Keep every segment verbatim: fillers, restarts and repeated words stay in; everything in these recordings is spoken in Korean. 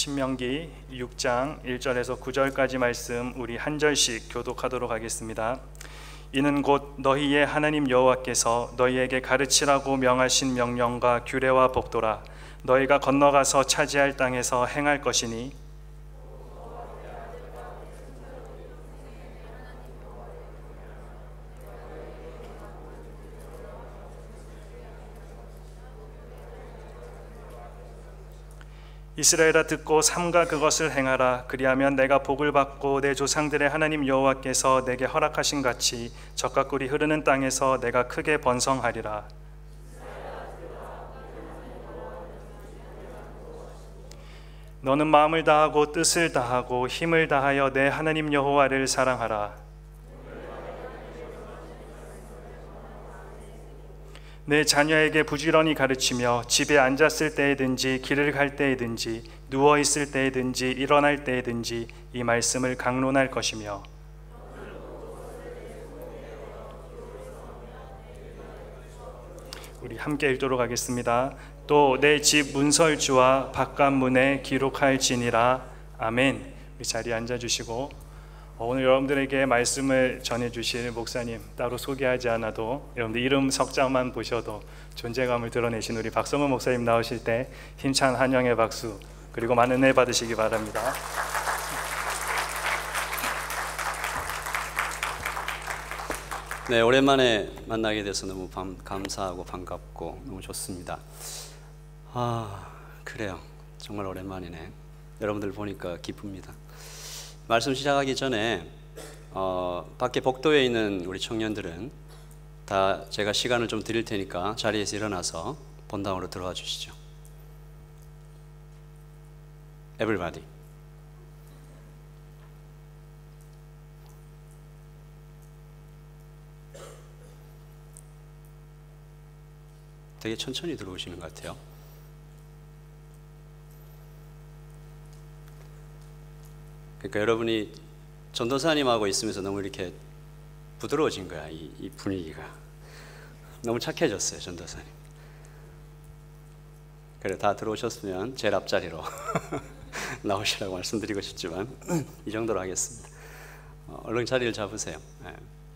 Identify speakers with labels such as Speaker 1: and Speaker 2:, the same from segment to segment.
Speaker 1: 신명기 육 장 일 절에서 구 절까지 말씀 우리 한 절씩 교독하도록 하겠습니다. 이는 곧 너희의 하나님 여호와께서 너희에게 가르치라고 명하신 명령과 규례와 법도라. 너희가 건너가서 차지할 땅에서 행할 것이니 이스라엘아 듣고 삼가 그것을 행하라. 그리하면 내가 복을 받고 내 조상들의 하나님 여호와께서 내게 허락하신 같이 젖과 꿀이 흐르는 땅에서 내가 크게 번성하리라. 너는 마음을 다하고 뜻을 다하고 힘을 다하여 내 하나님 여호와를 사랑하라. 내 자녀에게 부지런히 가르치며 집에 앉았을 때에든지 길을 갈 때에든지 누워 있을 때에든지 일어날 때에든지 이 말씀을 강론할 것이며 우리 함께 읽도록 하겠습니다. 또 내 집 문설주와 바깥 문에 기록할지니라. 아멘. 우리 자리에 앉아주시고 오늘 여러분들에게 말씀을 전해주실 목사님 따로 소개하지 않아도 여러분들 이름 석자만 보셔도 존재감을 드러내신 우리 박성훈 목사님 나오실 때 힘찬 환영의 박수 그리고 많은 은혜 받으시기 바랍니다.
Speaker 2: 네, 오랜만에 만나게 돼서 너무 감, 감사하고 반갑고 너무 좋습니다. 아, 그래요. 정말 오랜만이네. 여러분들 보니까 기쁩니다. 말씀 시작하기 전에 어, 밖에 복도에 있는 우리 청년들은 다 제가 시간을 좀 드릴 테니까 자리에서 일어나서 본당으로 들어와 주시죠. Everybody. 되게 천천히 들어오시는 것 같아요. 그러니까 여러분이 전도사님하고 있으면서 너무 이렇게 부드러워진 거야. 이, 이 분위기가 너무 착해졌어요. 전도사님. 그래, 다 들어오셨으면 제일 앞자리로 나오시라고 말씀드리고 싶지만 이 정도로 하겠습니다. 어, 얼른 자리를 잡으세요. 네.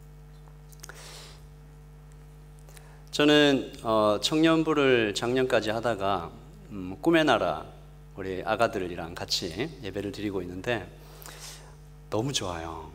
Speaker 2: 저는 어, 청년부를 작년까지 하다가 음, 꿈의 나라 우리 아가들이랑 같이 예배를 드리고 있는데 너무 좋아요.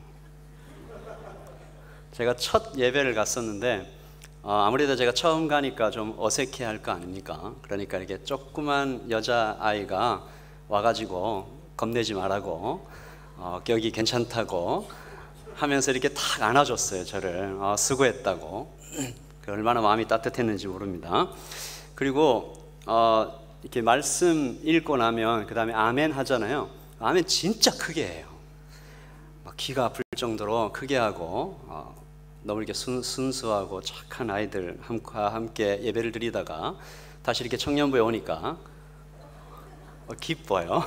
Speaker 2: 제가 첫 예배를 갔었는데 어, 아무래도 제가 처음 가니까 좀 어색해할 거 아닙니까? 그러니까 이렇게 조그만 여자아이가 와가지고 겁내지 말라고 어, 여기 괜찮다고 하면서 이렇게 탁 안아줬어요. 저를 어, 수고했다고. 얼마나 마음이 따뜻했는지 모릅니다. 그리고 어, 이렇게 말씀 읽고 나면 그 다음에 아멘 하잖아요. 아멘 진짜 크게 해요. 막 기가 아플 정도로 크게 하고 어, 너무 이렇게 순, 순수하고 착한 아이들과 함께 예배를 드리다가 다시 이렇게 청년부에 오니까 어, 기뻐요.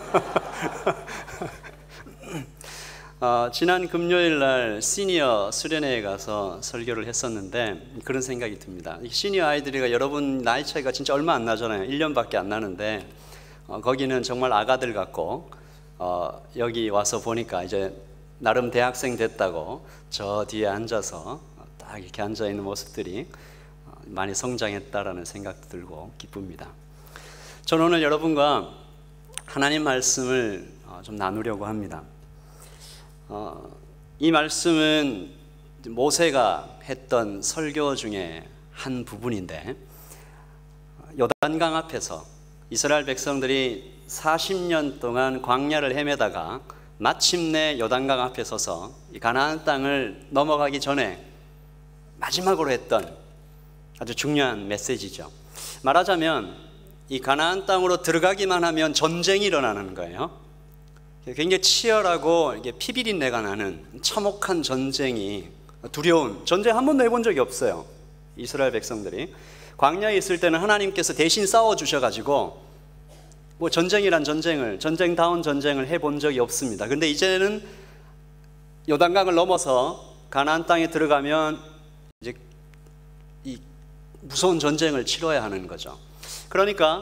Speaker 2: 어, 지난 금요일 날 시니어 수련회에 가서 설교를 했었는데 그런 생각이 듭니다. 시니어 아이들이 여러분 나이 차이가 진짜 얼마 안 나잖아요. 일 년밖에 안 나는데 어, 거기는 정말 아가들 같고 어, 여기 와서 보니까 이제 나름 대학생 됐다고 저 뒤에 앉아서 딱 이렇게 앉아있는 모습들이 많이 성장했다라는 생각도 들고 기쁩니다. 저는 오늘 여러분과 하나님 말씀을 좀 나누려고 합니다. 어, 이 말씀은 모세가 했던 설교 중에 한 부분인데 요단강 앞에서 이스라엘 백성들이 사십 년 동안 광야를 헤매다가 마침내 요단강 앞에 서서 이 가나안 땅을 넘어가기 전에 마지막으로 했던 아주 중요한 메시지죠. 말하자면 이 가나안 땅으로 들어가기만 하면 전쟁이 일어나는 거예요. 굉장히 치열하고 이게 피비린내가 나는 참혹한 전쟁이 두려운 전쟁 한 번도 해본 적이 없어요. 이스라엘 백성들이 광야에 있을 때는 하나님께서 대신 싸워 주셔가지고 뭐 전쟁이란 전쟁을 전쟁다운 전쟁을 해본 적이 없습니다. 그런데 이제는 요단강을 넘어서 가나안 땅에 들어가면 이제 이 무서운 전쟁을 치러야 하는 거죠. 그러니까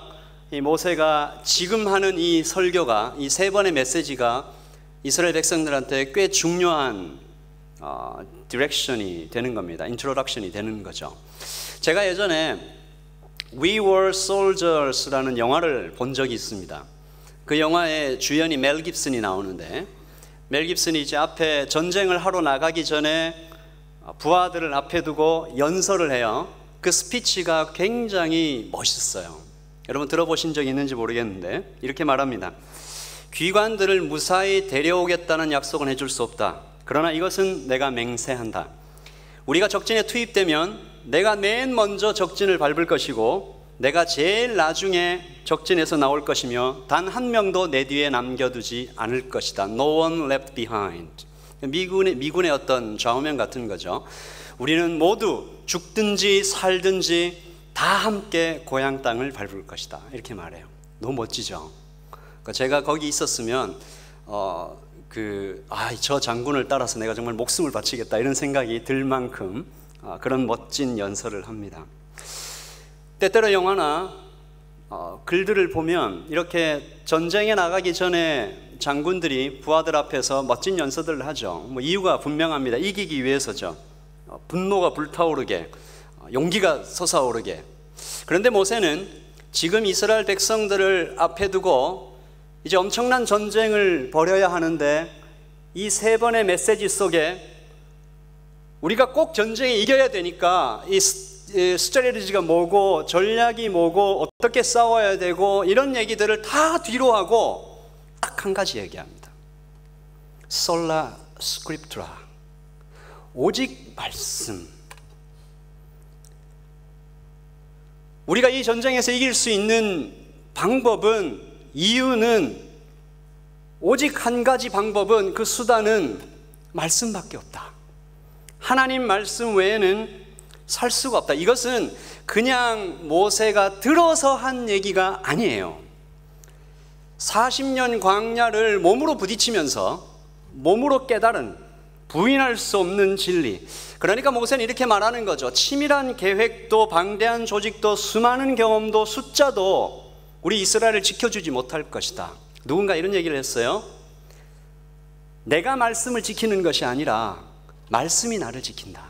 Speaker 2: 이 모세가 지금 하는 이 설교가, 이 세 번의 메시지가 이스라엘 백성들한테 꽤 중요한 어, 디렉션이 되는 겁니다. 인트로덕션이 되는 거죠. 제가 예전에 We Were Soldiers라는 영화를 본 적이 있습니다. 그 영화의 주연이 멜 깁슨이 나오는데, 멜 깁슨이 이제 앞에 전쟁을 하러 나가기 전에 부하들을 앞에 두고 연설을 해요. 그 스피치가 굉장히 멋있어요. 여러분 들어보신 적 있는지 모르겠는데 이렇게 말합니다. 귀관들을 무사히 데려오겠다는 약속은 해줄 수 없다. 그러나 이것은 내가 맹세한다. 우리가 적진에 투입되면 내가 맨 먼저 적진을 밟을 것이고 내가 제일 나중에 적진에서 나올 것이며 단 한 명도 내 뒤에 남겨두지 않을 것이다. No one left behind. 미군의, 미군의 어떤 좌우명 같은 거죠. 우리는 모두 죽든지 살든지 다 함께 고향 땅을 밟을 것이다. 이렇게 말해요. 너무 멋지죠. 그러니까 제가 거기 있었으면 어, 그, 아, 저 장군을 따라서 내가 정말 목숨을 바치겠다 이런 생각이 들 만큼 어, 그런 멋진 연설을 합니다. 때때로 영화나 어, 글들을 보면 이렇게 전쟁에 나가기 전에 장군들이 부하들 앞에서 멋진 연설들을 하죠. 뭐 이유가 분명합니다. 이기기 위해서죠. 어, 분노가 불타오르게, 어, 용기가 솟아오르게. 그런데 모세는 지금 이스라엘 백성들을 앞에 두고 이제 엄청난 전쟁을 벌여야 하는데 이 세 번의 메시지 속에 우리가 꼭 전쟁에 이겨야 되니까 이 스트래티지가 뭐고 전략이 뭐고 어떻게 싸워야 되고 이런 얘기들을 다 뒤로 하고 딱 한 가지 얘기합니다. 솔라 스크립트라, 오직 말씀. 우리가 이 전쟁에서 이길 수 있는 방법은, 이유는, 오직 한 가지 방법은, 그 수단은 말씀밖에 없다. 하나님 말씀 외에는 살 수가 없다. 이것은 그냥 모세가 들어서 한 얘기가 아니에요. 사십 년 광야를 몸으로 부딪히면서 몸으로 깨달은 부인할 수 없는 진리. 그러니까 모세는 이렇게 말하는 거죠. 치밀한 계획도 방대한 조직도 수많은 경험도 숫자도 우리 이스라엘을 지켜주지 못할 것이다. 누군가 이런 얘기를 했어요. 내가 말씀을 지키는 것이 아니라 말씀이 나를 지킨다.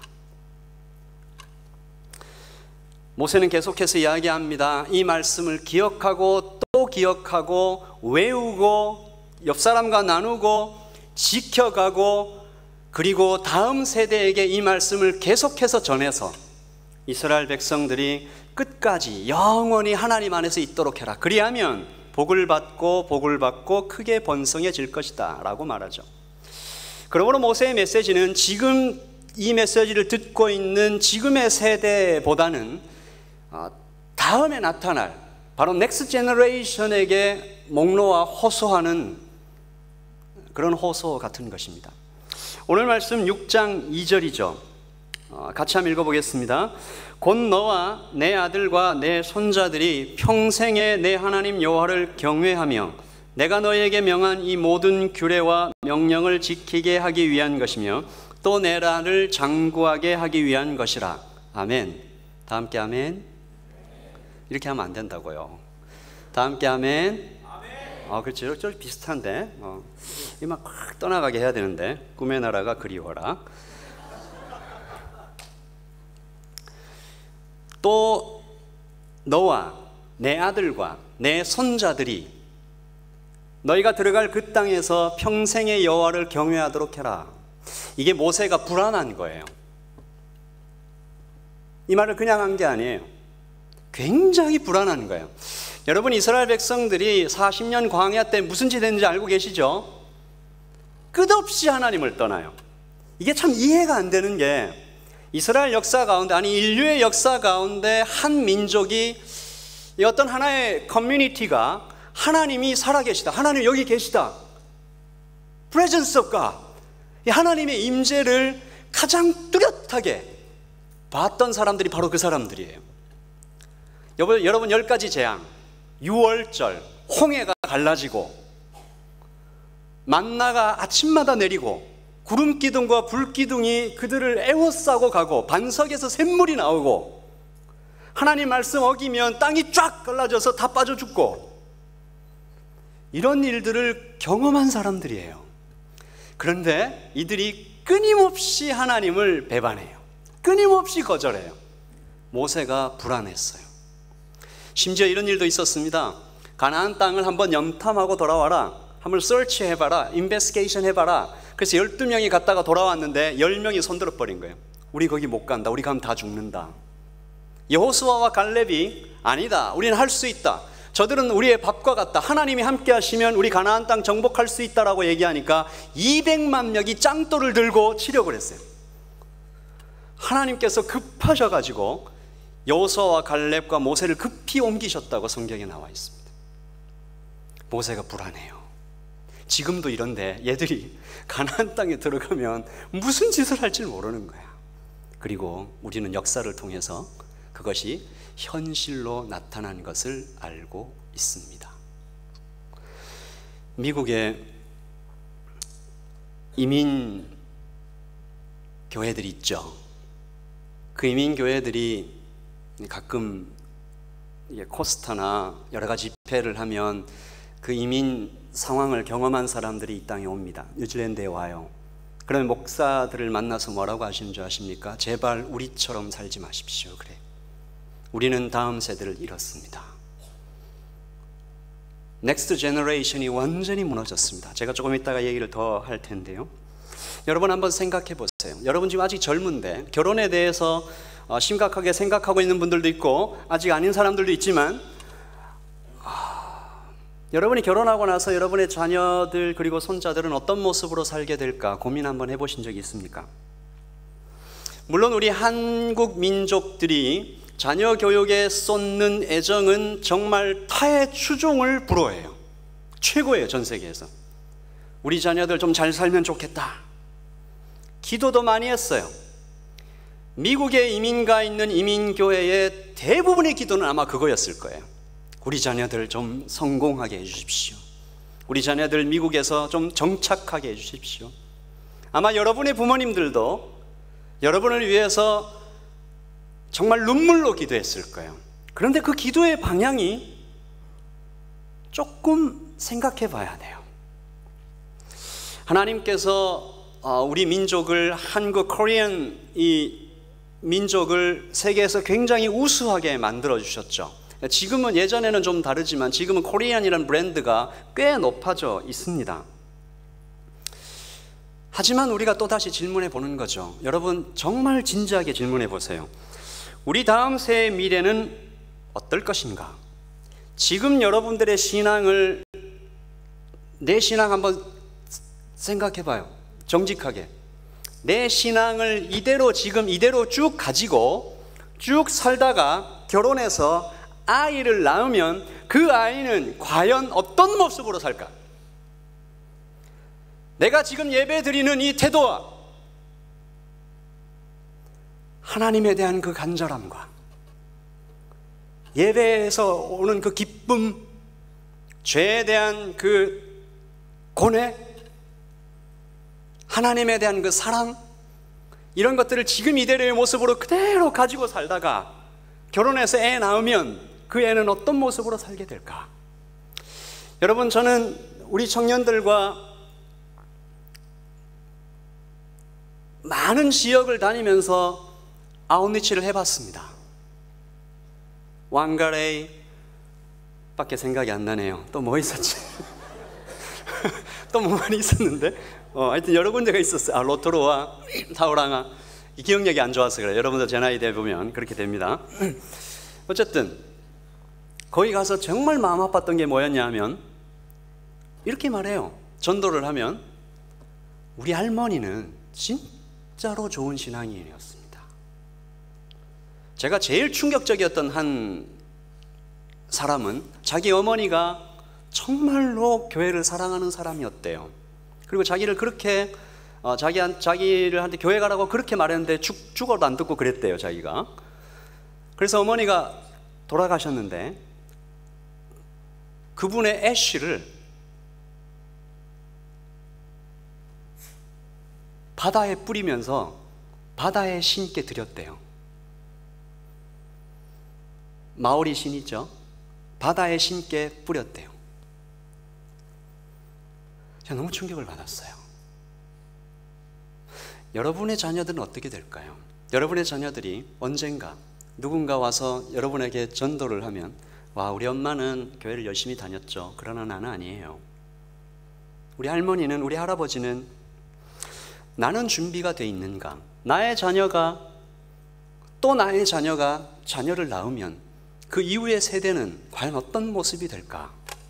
Speaker 2: 모세는 계속해서 이야기합니다. 이 말씀을 기억하고 또 기억하고 외우고 옆 사람과 나누고 지켜가고 그리고 다음 세대에게 이 말씀을 계속해서 전해서 이스라엘 백성들이 끝까지 영원히 하나님 안에서 있도록 해라. 그리하면 복을 받고 복을 받고 크게 번성해질 것이다 라고 말하죠. 그러므로 모세의 메시지는 지금 이 메시지를 듣고 있는 지금의 세대보다는 다음에 나타날 바로 넥스트 제너레이션에게 목놓아 호소하는 그런 호소 같은 것입니다. 오늘 말씀 육 장 이 절이죠. 같이 한번 읽어보겠습니다. 곧 너와 내 아들과 내 손자들이 평생에 내 하나님 여호와를 경외하며 내가 너에게 명한 이 모든 규례와 명령을 지키게 하기 위한 것이며 또 내 나라를 장구하게 하기 위한 것이라. 아멘. 다 함께 아멘. 이렇게 하면 안 된다고요. 다 함께 아멘. 아, 그렇죠. 좀 비슷한데 어. 이만 확 떠나가게 해야 되는데 꿈의 나라가 그리워라. 또 너와 내 아들과 내 손자들이 너희가 들어갈 그 땅에서 평생의 여호와를 경외하도록 해라. 이게 모세가 불안한 거예요. 이 말을 그냥 한 게 아니에요. 굉장히 불안한 거예요. 여러분, 이스라엘 백성들이 사십 년 광야 때 무슨 짓 했는지 알고 계시죠? 끝없이 하나님을 떠나요. 이게 참 이해가 안 되는 게 이스라엘 역사 가운데, 아니 인류의 역사 가운데 한 민족이 어떤 하나의 커뮤니티가 하나님이 살아계시다, 하나님 여기 계시다, Presence of God, 하나님의 임재를 가장 뚜렷하게 봤던 사람들이 바로 그 사람들이에요. 여러분, 여러분 열 가지 재앙, 유월절, 홍해가 갈라지고 만나가 아침마다 내리고 구름 기둥과 불 기둥이 그들을 에워싸고 가고 반석에서 샘물이 나오고 하나님 말씀 어기면 땅이 쫙 갈라져서 다 빠져 죽고, 이런 일들을 경험한 사람들이에요. 그런데 이들이 끊임없이 하나님을 배반해요. 끊임없이 거절해요. 모세가 불안했어요. 심지어 이런 일도 있었습니다. 가나안 땅을 한번 염탐하고 돌아와라, 한번 서치해봐라, 인베스티게이션 해봐라. 그래서 열두 명이 갔다가 돌아왔는데 열 명이 손들어 버린 거예요. 우리 거기 못 간다, 우리 가면 다 죽는다. 여호수아와 갈렙이 아니다, 우리는 할 수 있다, 저들은 우리의 밥과 같다, 하나님이 함께 하시면 우리 가나안 땅 정복할 수 있다라고 얘기하니까 이백만 명이 짱돌을 들고 치려고 했어요. 하나님께서 급하셔가지고 여호수아와 갈렙과 모세를 급히 옮기셨다고 성경에 나와 있습니다. 모세가 불안해요. 지금도 이런데 얘들이 가나안 땅에 들어가면 무슨 짓을 할지 모르는 거야. 그리고 우리는 역사를 통해서 그것이 현실로 나타난 것을 알고 있습니다. 미국에 이민 교회들이 있죠. 그 이민 교회들이 가끔 코스타나 여러 가지 집회를 하면 그 이민 상황을 경험한 사람들이 이 땅에 옵니다. 뉴질랜드에 와요. 그러면 목사들을 만나서 뭐라고 하시는 줄 아십니까? 제발 우리처럼 살지 마십시오. 그래. 우리는 다음 세대를 잃었습니다. 넥스트 제너레이션이 완전히 무너졌습니다. 제가 조금 이따가 얘기를 더 할 텐데요. 여러분 한번 생각해 보세요. 여러분 지금 아직 젊은데 결혼에 대해서 심각하게 생각하고 있는 분들도 있고 아직 아닌 사람들도 있지만, 아, 여러분이 결혼하고 나서 여러분의 자녀들 그리고 손자들은 어떤 모습으로 살게 될까 고민 한번 해보신 적이 있습니까? 물론 우리 한국 민족들이 자녀 교육에 쏟는 애정은 정말 타의 추종을 불허해요. 최고예요, 전 세계에서. 우리 자녀들 좀 잘 살면 좋겠다. 기도도 많이 했어요. 미국에 이민가 있는 이민교회의 대부분의 기도는 아마 그거였을 거예요. 우리 자녀들 좀 성공하게 해주십시오. 우리 자녀들 미국에서 좀 정착하게 해주십시오. 아마 여러분의 부모님들도 여러분을 위해서 정말 눈물로 기도했을 거예요. 그런데 그 기도의 방향이 조금 생각해 봐야 돼요. 하나님께서 우리 민족을, 한국 코리안 이 민족을 세계에서 굉장히 우수하게 만들어 주셨죠. 지금은, 예전에는 좀 다르지만 지금은 코리안이라는 브랜드가 꽤 높아져 있습니다. 하지만 우리가 또다시 질문해 보는 거죠. 여러분 정말 진지하게 질문해 보세요. 우리 다음 세의 미래는 어떨 것인가? 지금 여러분들의 신앙을, 내 신앙 한번 생각해 봐요. 정직하게. 내 신앙을 이대로 지금 이대로 쭉 가지고 쭉 살다가 결혼해서 아이를 낳으면 그 아이는 과연 어떤 모습으로 살까? 내가 지금 예배 드리는 이 태도와 하나님에 대한 그 간절함과 예배에서 오는 그 기쁨, 죄에 대한 그 고뇌, 하나님에 대한 그 사랑, 이런 것들을 지금 이대로의 모습으로 그대로 가지고 살다가 결혼해서 애 낳으면 그 애는 어떤 모습으로 살게 될까? 여러분, 저는 우리 청년들과 많은 지역을 다니면서 아웃리치를 해봤습니다. 왕가레이 밖에 생각이 안 나네요. 또 뭐 있었지? 또 뭐 많이 있었는데 어, 하여튼 여러 군데가 있었어요. 아, 로토로와 타오랑아. 기억력이 안 좋아서 그래요. 여러분들 제 나이 돼 보면 그렇게 됩니다. 어쨌든 거기 가서 정말 마음 아팠던 게 뭐였냐 하면 이렇게 말해요. 전도를 하면 우리 할머니는 진짜로 좋은 신앙인이었습니다. 제가 제일 충격적이었던 한 사람은 자기 어머니가 정말로 교회를 사랑하는 사람이었대요. 그리고 자기를 그렇게 어, 자기, 자기를 한테 교회 가라고 그렇게 말했는데 죽, 죽어도 안 듣고 그랬대요, 자기가. 그래서 어머니가 돌아가셨는데 그분의 애쉬를 바다에 뿌리면서 바다에 신께 드렸대요. 마오리 신 있죠? 바다에 신께 뿌렸대요. 제가 너무 충격을 받았어요. 여러분의 자녀들은 어떻게 될까요? 여러분의 자녀들이 언젠가 누군가 와서 여러분에게 전도를 하면, 와, 우리 엄마는 교회를 열심히 다녔죠. 그러나 나는 아니에요. 우리 할머니는, 우리 할아버지는, 나는 준비가 돼 있는가? 나의 자녀가, 또 나의 자녀가 자녀를 낳으면 그 이후의 세대는 과연 어떤 모습이 될까?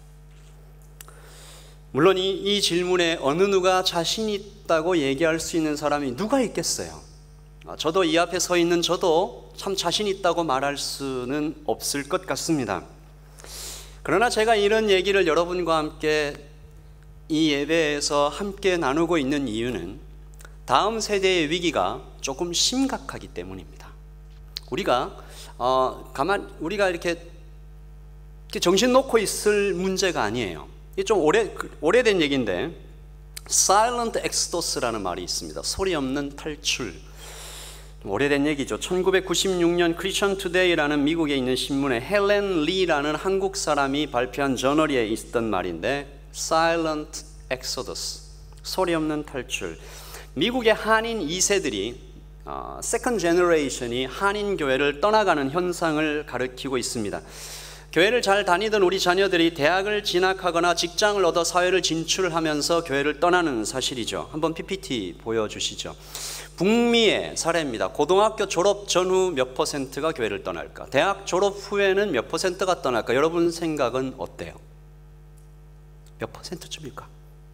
Speaker 2: 물론 이, 이 질문에 어느 누가 자신 있다고 얘기할 수 있는 사람이 누가 있겠어요? 저도 이 앞에 서 있는 저도 참 자신 있다고 말할 수는 없을 것 같습니다. 그러나 제가 이런 얘기를 여러분과 함께 이 예배에서 함께 나누고 있는 이유는 다음 세대의 위기가 조금 심각하기 때문입니다. 우리가 어, 가만 우리가 이렇게, 이렇게 정신 놓고 있을 문제가 아니에요. 이게 좀 오래 오래된 얘기인데, Silent Exodus라는 말이 있습니다. 소리 없는 탈출. 오래된 얘기죠. 천구백구십육 년 크리스천 투데이라는 미국에 있는 신문에 헬렌 리라는 한국 사람이 발표한 저널에 있던 말인데, Silent Exodus, 소리 없는 탈출. 미국의 한인 이 세들이 어, 세컨드 제너레이션이 한인 교회를 떠나가는 현상을 가리키고 있습니다. 교회를 잘 다니던 우리 자녀들이 대학을 진학하거나 직장을 얻어 사회를 진출하면서 교회를 떠나는 사실이죠. 한번 피피티 보여주시죠. 북미의 사례입니다. 고등학교 졸업 전후 몇 퍼센트가 교회를 떠날까? 대학 졸업 후에는 몇 퍼센트가 떠날까? 여러분 생각은 어때요? 몇 퍼센트쯤일까?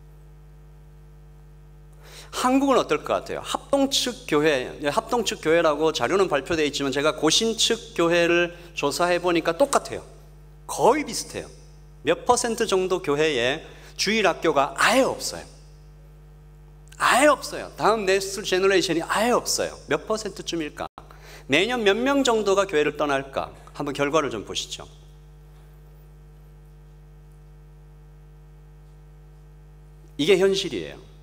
Speaker 2: 한국은 어떨 것 같아요? 합동측 교회, 합동측 교회라고 자료는 발표되어 있지만 제가 고신측 교회를 조사해 보니까 똑같아요. 거의 비슷해요. 몇 퍼센트 정도 교회에 주일학교가 아예 없어요. 아예 없어요. 다음 넥스트 제너레이션이 아예 없어요. 몇 퍼센트쯤일까? 매년 몇 명 정도가 교회를 떠날까? 한번 결과를 좀 보시죠. 이게 현실이에요.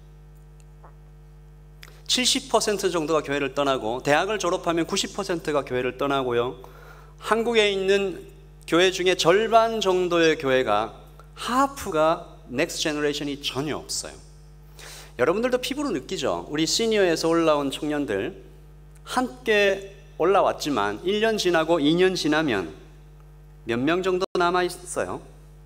Speaker 2: 칠십 퍼센트 정도가 교회를 떠나고, 대학을 졸업하면 구십 퍼센트가 교회를 떠나고요. 한국에 있는 교회 중에 절반 정도의 교회가, 하프가 넥스트 제너레이션이 전혀 없어요. 여러분들도 피부로 느끼죠? 우리 시니어에서 올라온 청년들 함께 올라왔지만 일 년 지나고 이 년 지나면 몇 명 정도 남아있어요?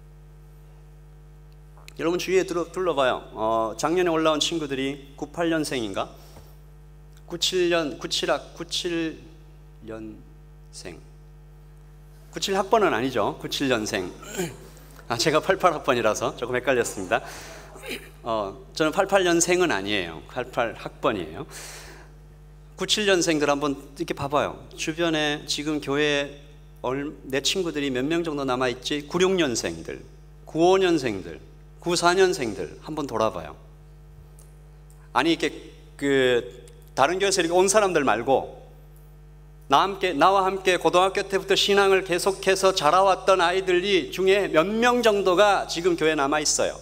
Speaker 2: 여러분 주위에 둘러, 둘러봐요. 어, 작년에 올라온 친구들이 구십팔 년생인가? 구십칠 년, 구십칠 학, 구십칠 년생. 구십칠 학번은 아니죠. 구십칠 년생. 아, 제가 팔십팔 학번이라서 조금 헷갈렸습니다. 어, 저는 팔십팔 년생은 아니에요. 팔십팔 학번이에요. 구십칠 년생들 한번 이렇게 봐봐요. 주변에 지금 교회에 내 친구들이 몇 명 정도 남아있지? 구십육 년생들, 구십오 년생들, 구십사 년생들 한번 돌아봐요. 아니 이렇게 그 다른 교회에서 이렇게 온 사람들 말고 나 함께, 나와 함께 고등학교 때부터 신앙을 계속해서 자라왔던 아이들이 중에 몇 명 정도가 지금 교회에 남아있어요.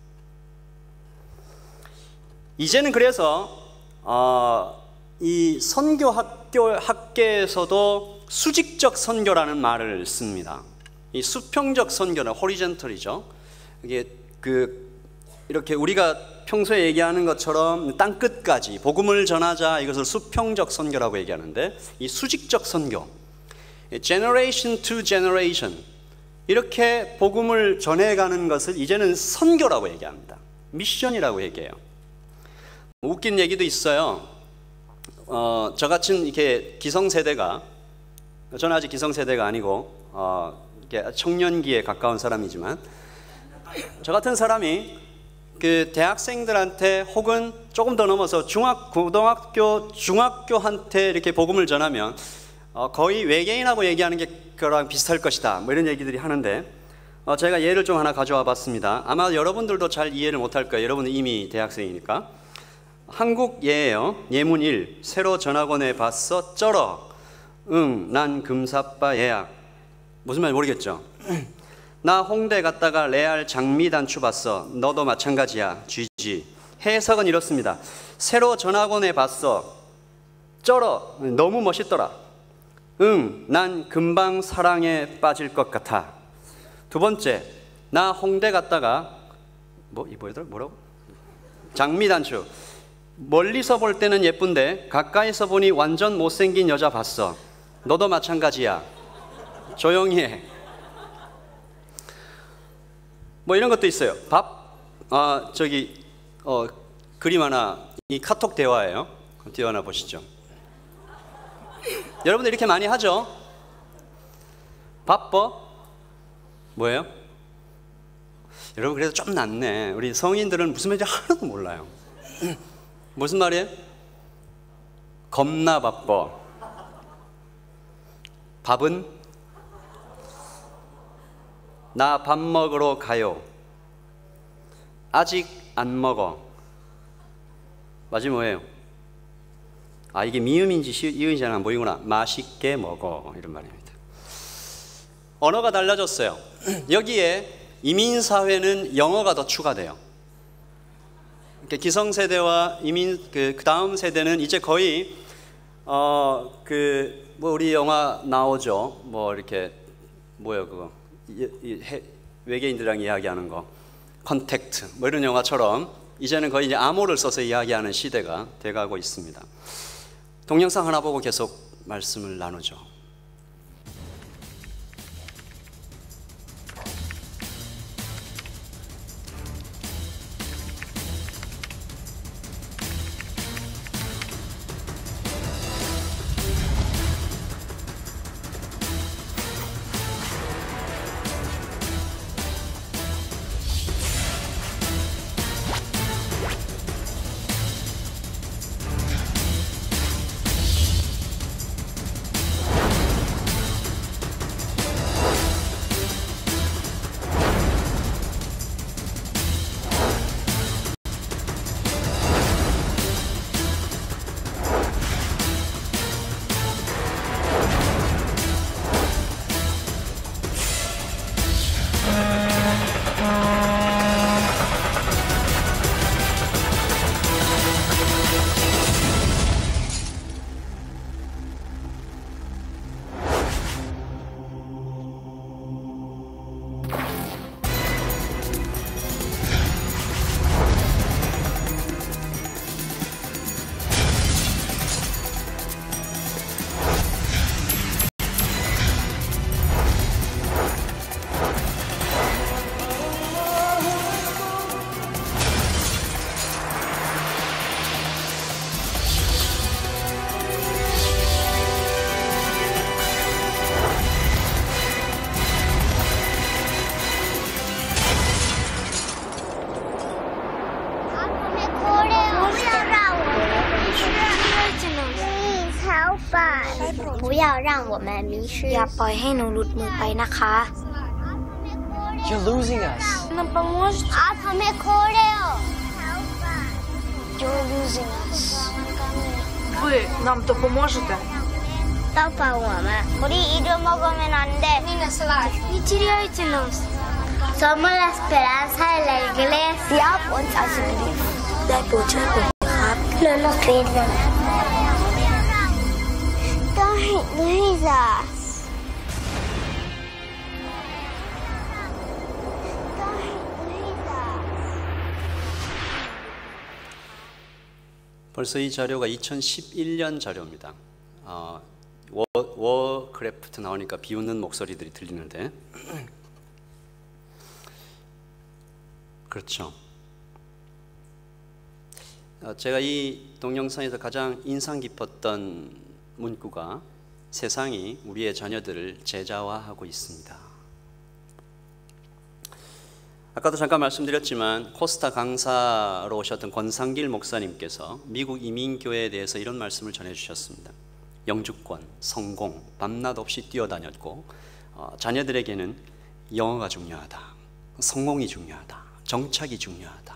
Speaker 2: 이제는 그래서 어, 이 선교 학교, 학계에서도 수직적 선교라는 말을 씁니다. 이 수평적 선교는 호리젠털이죠. 이게 그 이렇게 우리가 평소에 얘기하는 것처럼 땅 끝까지 복음을 전하자, 이것을 수평적 선교라고 얘기하는데, 이 수직적 선교, generation to generation, 이렇게 복음을 전해가는 것을 이제는 선교라고 얘기합니다. 미션이라고 얘기해요. 웃긴 얘기도 있어요. 어, 저같은 이렇게 기성세대가, 저는 아직 기성세대가 아니고 어, 이렇게 청년기에 가까운 사람이지만, 저 같은 사람이 그 대학생들한테 혹은 조금 더 넘어서 중학, 고등학교, 중학교한테 이렇게 복음을 전하면 어, 거의 외계인하고 얘기하는 게 그거랑 비슷할 것이다, 뭐 이런 얘기들이 하는데, 어, 제가 예를 좀 하나 가져와 봤습니다. 아마 여러분들도 잘 이해를 못할 거예요. 여러분은 이미 대학생이니까. 한국 예예요. 예문 일. 새로 전학원에 봤어 쩔어. 응, 난 금사빠 예약. 무슨 말인지 모르겠죠? 나 홍대 갔다가 레알 장미 단추 봤어. 너도 마찬가지야. 쥐지. 해석은 이렇습니다. 새로 전학원에 봤어. 쩔어. 너무 멋있더라. 응, 난 금방 사랑에 빠질 것 같아. 두 번째, 나 홍대 갔다가 뭐 이 뭐더라 뭐라고? 장미단추. 멀리서 볼 때는 예쁜데 가까이서 보니 완전 못생긴 여자 봤어. 너도 마찬가지야. 조용히 해. 뭐 이런 것도 있어요. 밥, 아 저기 어 그림 하나, 이 카톡 대화예요. 띄워 하나 보시죠. 여러분들 이렇게 많이 하죠? 바빠? 뭐예요? 여러분 그래도 좀 낫네. 우리 성인들은 무슨 말인지 하나도 몰라요. 무슨 말이에요? 겁나 바빠. 밥은? 나 밥 먹으러 가요. 아직 안 먹어. 맞이 뭐예요? 아 이게 미음인지 이음인지 안 보이구나. 맛있게 먹어 이런 말입니다. 언어가 달라졌어요. 여기에 이민사회는 영어가 더 추가돼요. 기성세대와 이민 그 다음 세대는 이제 거의 어 그 뭐 우리 영화 나오죠. 뭐 이렇게 뭐예요 그거 이, 이, 해, 외계인들이랑 이야기하는 거 컨택트 뭐 이런 영화처럼 이제는 거의 이제 암호를 써서 이야기하는 시대가 돼가고 있습니다. 동영상 하나 보고 계속 말씀을 나누죠.
Speaker 3: อย่าปล่อยให้หนูหลุดมือไปนะคะ
Speaker 4: You're losing us.
Speaker 3: Нам поможете?
Speaker 5: आप हमें खो रहे हो.
Speaker 3: You're losing us. Вы нам допоможете?
Speaker 5: Папа, мама, 우리 잊어먹으면 안 돼.
Speaker 3: Не теряйте нас.
Speaker 5: Somos la esperanza de la iglesia.
Speaker 3: Want us to believe. ได้โปรดช่วยผมครับ
Speaker 5: No nos pierdan. Don't lose us.
Speaker 2: 벌써 이 자료가 이천십일 년 자료입니다. 어, 워, 워크래프트 나오니까 비웃는 목소리들이 들리는데 그렇죠. 어, 제가 이 동영상에서 가장 인상 깊었던 문구가 세상이 우리의 자녀들을 제자화하고 있습니다. 아까도 잠깐 말씀드렸지만 코스타 강사로 오셨던 권상길 목사님께서 미국 이민교회에 대해서 이런 말씀을 전해주셨습니다. 영주권, 성공, 밤낮 없이 뛰어다녔고 어, 자녀들에게는 영어가 중요하다, 성공이 중요하다, 정착이 중요하다.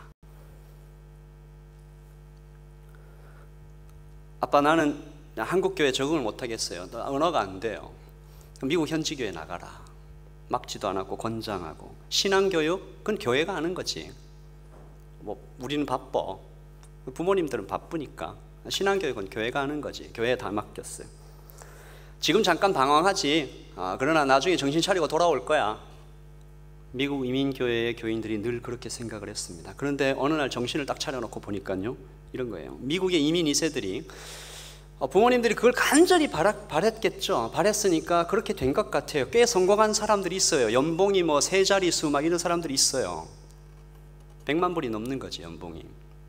Speaker 2: 아빠 나는 한국교회 적응을 못하겠어요. 언어가 안 돼요. 미국 현지교회 나가라. 막지도 않았고 권장하고. 신앙교육? 그건 교회가 하는 거지. 뭐 우리는 바빠. 부모님들은 바쁘니까 신앙교육은 교회가 하는 거지. 교회에 다 맡겼어요. 지금 잠깐 방황하지. 아, 그러나 나중에 정신 차리고 돌아올 거야. 미국 이민교회의 교인들이 늘 그렇게 생각을 했습니다. 그런데 어느 날 정신을 딱 차려놓고 보니까요, 이런 거예요. 미국의 이민 이 세들이 부모님들이 그걸 간절히 바랬겠죠. 바랬으니까 그렇게 된 것 같아요. 꽤 성공한 사람들이 있어요. 연봉이 뭐 세 자릿수 막 이런 사람들이 있어요. 백만 불이 넘는 거지, 연봉이.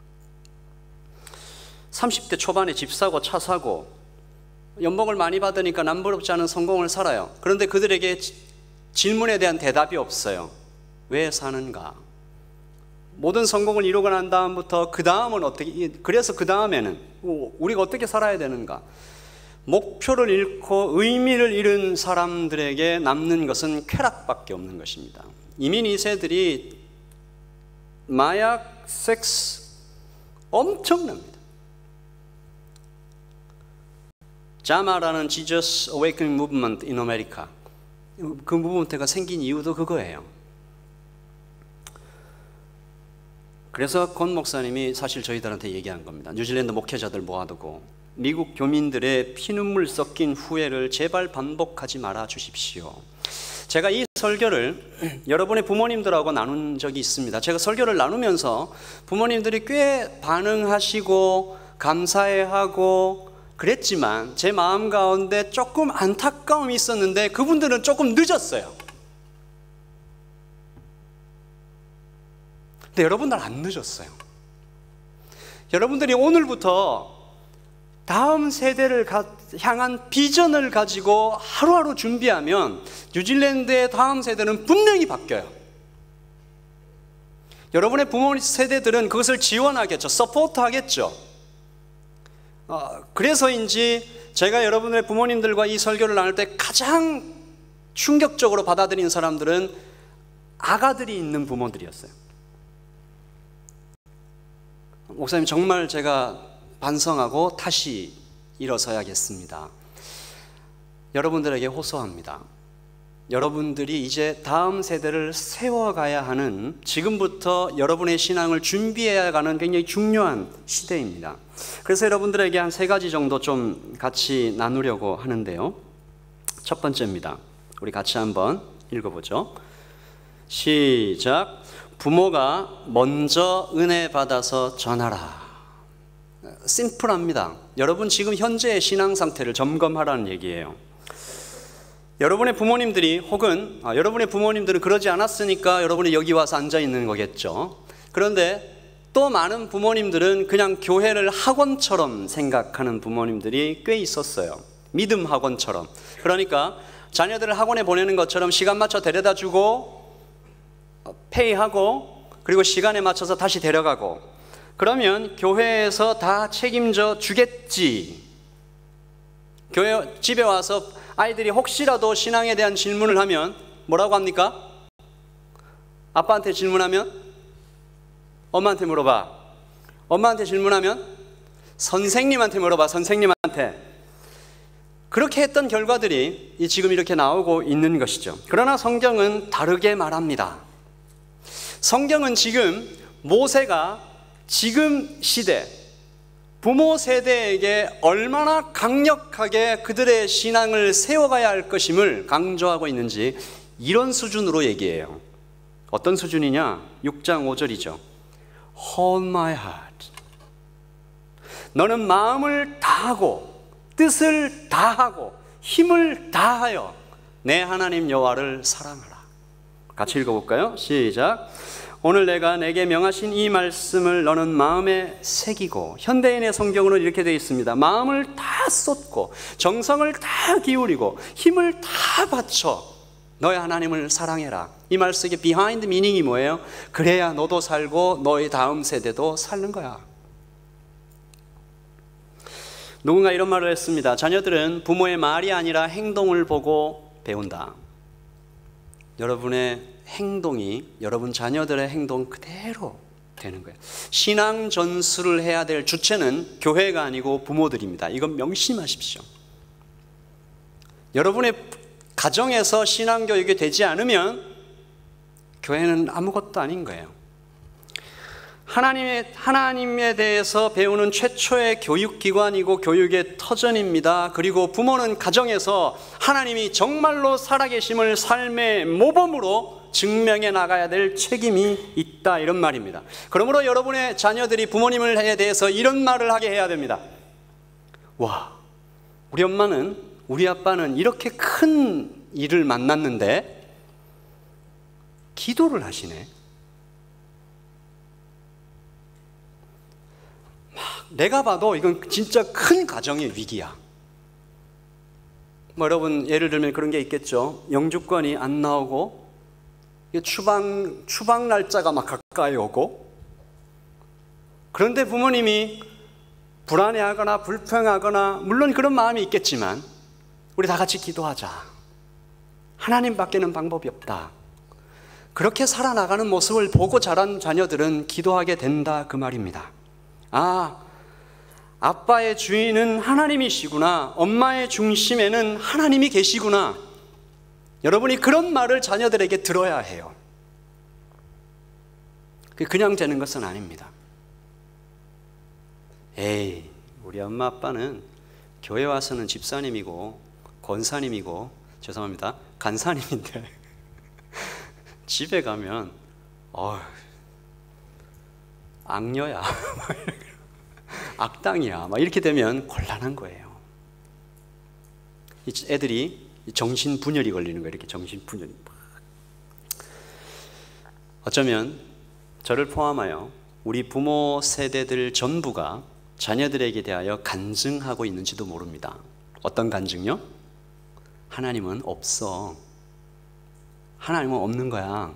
Speaker 2: 삼십 대 초반에 집 사고 차 사고 연봉을 많이 받으니까 남부럽지 않은 성공을 살아요. 그런데 그들에게 질문에 대한 대답이 없어요. 왜 사는가? 모든 성공을 이루고 난 다음부터 그 다음은 어떻게, 그래서 그 다음에는 우리가 어떻게 살아야 되는가? 목표를 잃고 의미를 잃은 사람들에게 남는 것은 쾌락밖에 없는 것입니다. 이민 이 세들이 마약, 섹스 엄청납니다. 자마라는 Jesus Awakening Movement in America, 그 무브먼트가 생긴 이유도 그거예요. 그래서 권 목사님이 사실 저희들한테 얘기한 겁니다. 뉴질랜드 목회자들 모아두고 미국 교민들의 피눈물 섞인 후회를 제발 반복하지 말아 주십시오. 제가 이 설교를 여러분의 부모님들하고 나눈 적이 있습니다. 제가 설교를 나누면서 부모님들이 꽤 반응하시고 감사해하고 그랬지만 제 마음 가운데 조금 안타까움이 있었는데 그분들은 조금 늦었어요. 근데 여러분들 안 늦었어요. 여러분들이 오늘부터 다음 세대를 향한 비전을 가지고 하루하루 준비하면 뉴질랜드의 다음 세대는 분명히 바뀌어요. 여러분의 부모 세대들은 그것을 지원하겠죠. 서포트 하겠죠. 어, 그래서인지 제가 여러분의 부모님들과 이 설교를 나눌 때 가장 충격적으로 받아들인 사람들은 아가들이 있는 부모들이었어요. 목사님, 정말 제가 반성하고 다시 일어서야겠습니다. 여러분들에게 호소합니다. 여러분들이 이제 다음 세대를 세워가야 하는, 지금부터 여러분의 신앙을 준비해야 가는 굉장히 중요한 시대입니다. 그래서 여러분들에게 한 세 가지 정도 좀 같이 나누려고 하는데요. 첫 번째입니다. 우리 같이 한번 읽어보죠. 시작. 부모가 먼저 은혜 받아서 전하라. 심플합니다. 여러분 지금 현재의 신앙 상태를 점검하라는 얘기예요. 여러분의 부모님들이 혹은 아, 여러분의 부모님들은 그러지 않았으니까 여러분이 여기 와서 앉아 있는 거겠죠. 그런데 또 많은 부모님들은 그냥 교회를 학원처럼 생각하는 부모님들이 꽤 있었어요. 믿음 학원처럼. 그러니까 자녀들을 학원에 보내는 것처럼 시간 맞춰 데려다 주고 페이하고 그리고 시간에 맞춰서 다시 데려가고, 그러면 교회에서 다 책임져 주겠지. 교회 집에 와서 아이들이 혹시라도 신앙에 대한 질문을 하면 뭐라고 합니까? 아빠한테 질문하면 엄마한테 물어봐. 엄마한테 질문하면 선생님한테 물어봐. 선생님한테. 그렇게 했던 결과들이 지금 이렇게 나오고 있는 것이죠. 그러나 성경은 다르게 말합니다. 성경은 지금 모세가 지금 시대 부모 세대에게 얼마나 강력하게 그들의 신앙을 세워가야 할 것임을 강조하고 있는지 이런 수준으로 얘기해요. 어떤 수준이냐? 육 장 오 절이죠. Hold my heart. 너는 마음을 다하고 뜻을 다하고 힘을 다하여 내 하나님 여호와를 사랑하라. 같이 읽어볼까요? 시작. 오늘 내가 내게 명하신 이 말씀을 너는 마음에 새기고, 현대인의 성경으로는 이렇게 되어 있습니다. 마음을 다 쏟고 정성을 다 기울이고 힘을 다 바쳐 너의 하나님을 사랑해라. 이 말씀의 비하인드 미닝이 뭐예요? 그래야 너도 살고 너의 다음 세대도 사는 거야. 누군가 이런 말을 했습니다. 자녀들은 부모의 말이 아니라 행동을 보고 배운다. 여러분의 행동이 여러분 자녀들의 행동 그대로 되는 거예요. 신앙 전수를 해야 될 주체는 교회가 아니고 부모들입니다. 이건 명심하십시오. 여러분의 가정에서 신앙 교육이 되지 않으면 교회는 아무것도 아닌 거예요. 하나님의, 하나님에 대해서 배우는 최초의 교육기관이고 교육의 터전입니다. 그리고 부모는 가정에서 하나님이 정말로 살아계심을 삶의 모범으로 증명해 나가야 될 책임이 있다, 이런 말입니다. 그러므로 여러분의 자녀들이 부모님에 대해서 이런 말을 하게 해야 됩니다. 와, 우리 엄마는, 우리 아빠는 이렇게 큰 일을 만났는데 기도를 하시네. 내가 봐도 이건 진짜 큰 가정의 위기야. 뭐 여러분 예를 들면 그런 게 있겠죠. 영주권이 안 나오고 추방, 추방 날짜가 막 가까이 오고, 그런데 부모님이 불안해하거나 불평하거나, 물론 그런 마음이 있겠지만 우리 다 같이 기도하자. 하나님밖에는 방법이 없다. 그렇게 살아나가는 모습을 보고 자란 자녀들은 기도하게 된다, 그 말입니다. 아, 아빠의 주인은 하나님이시구나, 엄마의 중심에는 하나님이 계시구나. 여러분이 그런 말을 자녀들에게 들어야 해요. 그냥 되는 것은 아닙니다. 에이, 우리 엄마 아빠는 교회 와서는 집사님이고 권사님이고, 죄송합니다, 간사님인데 집에 가면 어, 악녀야, 악당이야, 막 이렇게 되면 곤란한 거예요. 애들이 정신분열이 걸리는 거예요. 이렇게 정신분열이. 어쩌면 저를 포함하여 우리 부모 세대들 전부가 자녀들에게 대하여 간증하고 있는지도 모릅니다. 어떤 간증요? 하나님은 없어. 하나님은 없는 거야.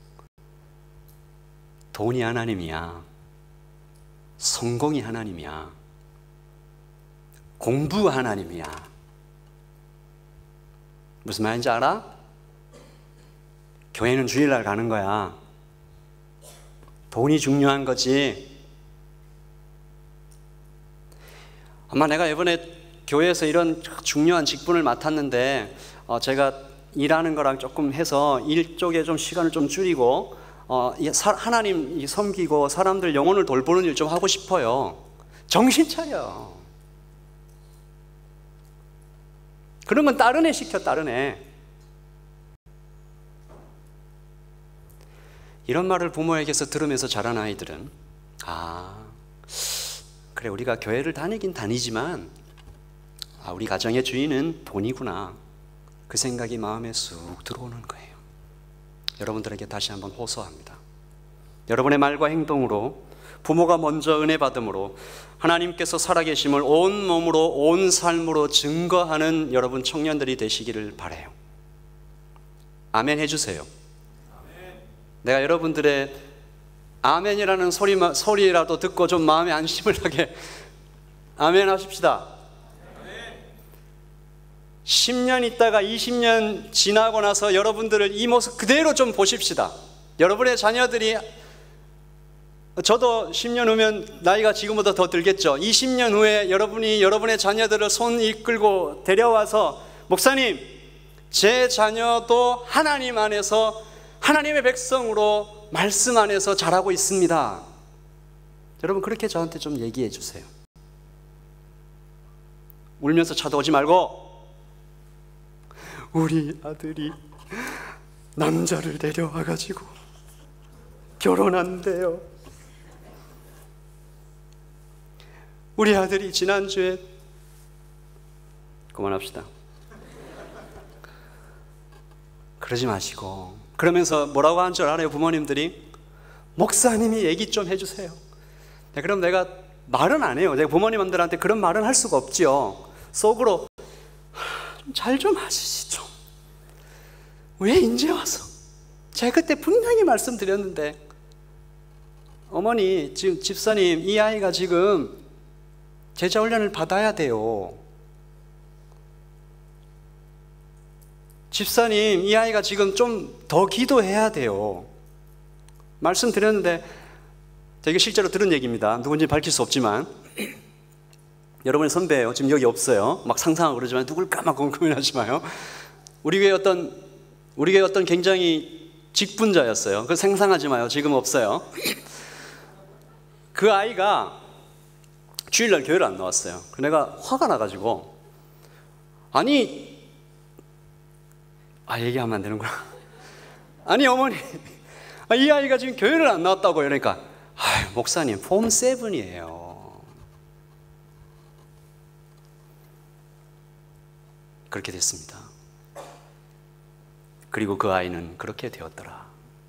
Speaker 2: 돈이 하나님이야. 성공이 하나님이야. 공부 하나님이야. 무슨 말인지 알아? 교회는 주일날 가는 거야. 돈이 중요한 거지. 아마 내가 이번에 교회에서 이런 중요한 직분을 맡았는데 어, 제가 일하는 거랑 조금 해서 일 쪽에 좀 시간을 좀 줄이고 어, 하나님 섬기고 사람들 영혼을 돌보는 일 좀 하고 싶어요. 정신 차려. 그런 건 다른 애 시켜, 다른 애. 이런 말을 부모에게서 들으면서 자란 아이들은, 아, 그래, 우리가 교회를 다니긴 다니지만 아, 우리 가정의 주인은 돈이구나, 그 생각이 마음에 쑥 들어오는 거예요. 여러분들에게 다시 한번 호소합니다. 여러분의 말과 행동으로, 부모가 먼저 은혜 받음으로 하나님께서 살아계심을 온 몸으로, 온 삶으로 증거하는 여러분 청년들이 되시기를 바라요. 아멘 해주세요. 아멘. 내가 여러분들의 아멘이라는 소리, 소리라도 듣고 좀 마음에 안심을 하게 아멘 하십시다. 아멘. 십 년 있다가 이십 년 지나고 나서 여러분들을 이 모습 그대로 좀 보십시다. 여러분의 자녀들이, 저도 십 년 후면 나이가 지금보다 더 들겠죠. 이십 년 후에 여러분이 여러분의 자녀들을 손 이끌고 데려와서, 목사님, 제 자녀도 하나님 안에서, 하나님의 백성으로 말씀 안에서 자라고 있습니다. 여러분 그렇게 저한테 좀 얘기해 주세요. 울면서 쳐다오지 말고, 우리 아들이 남자를 데려와가지고 결혼한대요. 우리 아들이 지난주에, 그만합시다. 그러지 마시고, 그러면서 뭐라고 한 줄 알아요? 부모님들이 목사님이 얘기 좀 해주세요. 네, 그럼 내가 말은 안 해요. 제가 부모님들한테 그런 말은 할 수가 없지요. 속으로 잘 좀 하시지 좀. 왜 이제 와서? 제가 그때 분명히 말씀드렸는데, 어머니, 지금 집사님, 이 아이가 지금 제자 훈련을 받아야 돼요. 집사님, 이 아이가 지금 좀 더 기도해야 돼요. 말씀드렸는데, 제가 실제로 들은 얘기입니다. 누군지 밝힐 수 없지만 여러분의 선배예요. 지금 여기 없어요. 막 상상하고 그러지만 누굴까 막 고민하지 마요. 우리 교회 어떤 우리 교회 어떤 굉장히 직분자였어요. 그거 상상하지 마요. 지금 없어요. 그 아이가 주일날 교회를 안 나왔어요. 내가 화가 나가지고, 아니, 아 얘기하면 안 되는구나. 아니 어머니, 이 아이가 지금 교회를 안 나왔다고요. 그러니까 아, 목사님 폼 세븐이에요. 그렇게 됐습니다. 그리고 그 아이는 그렇게 되었더라.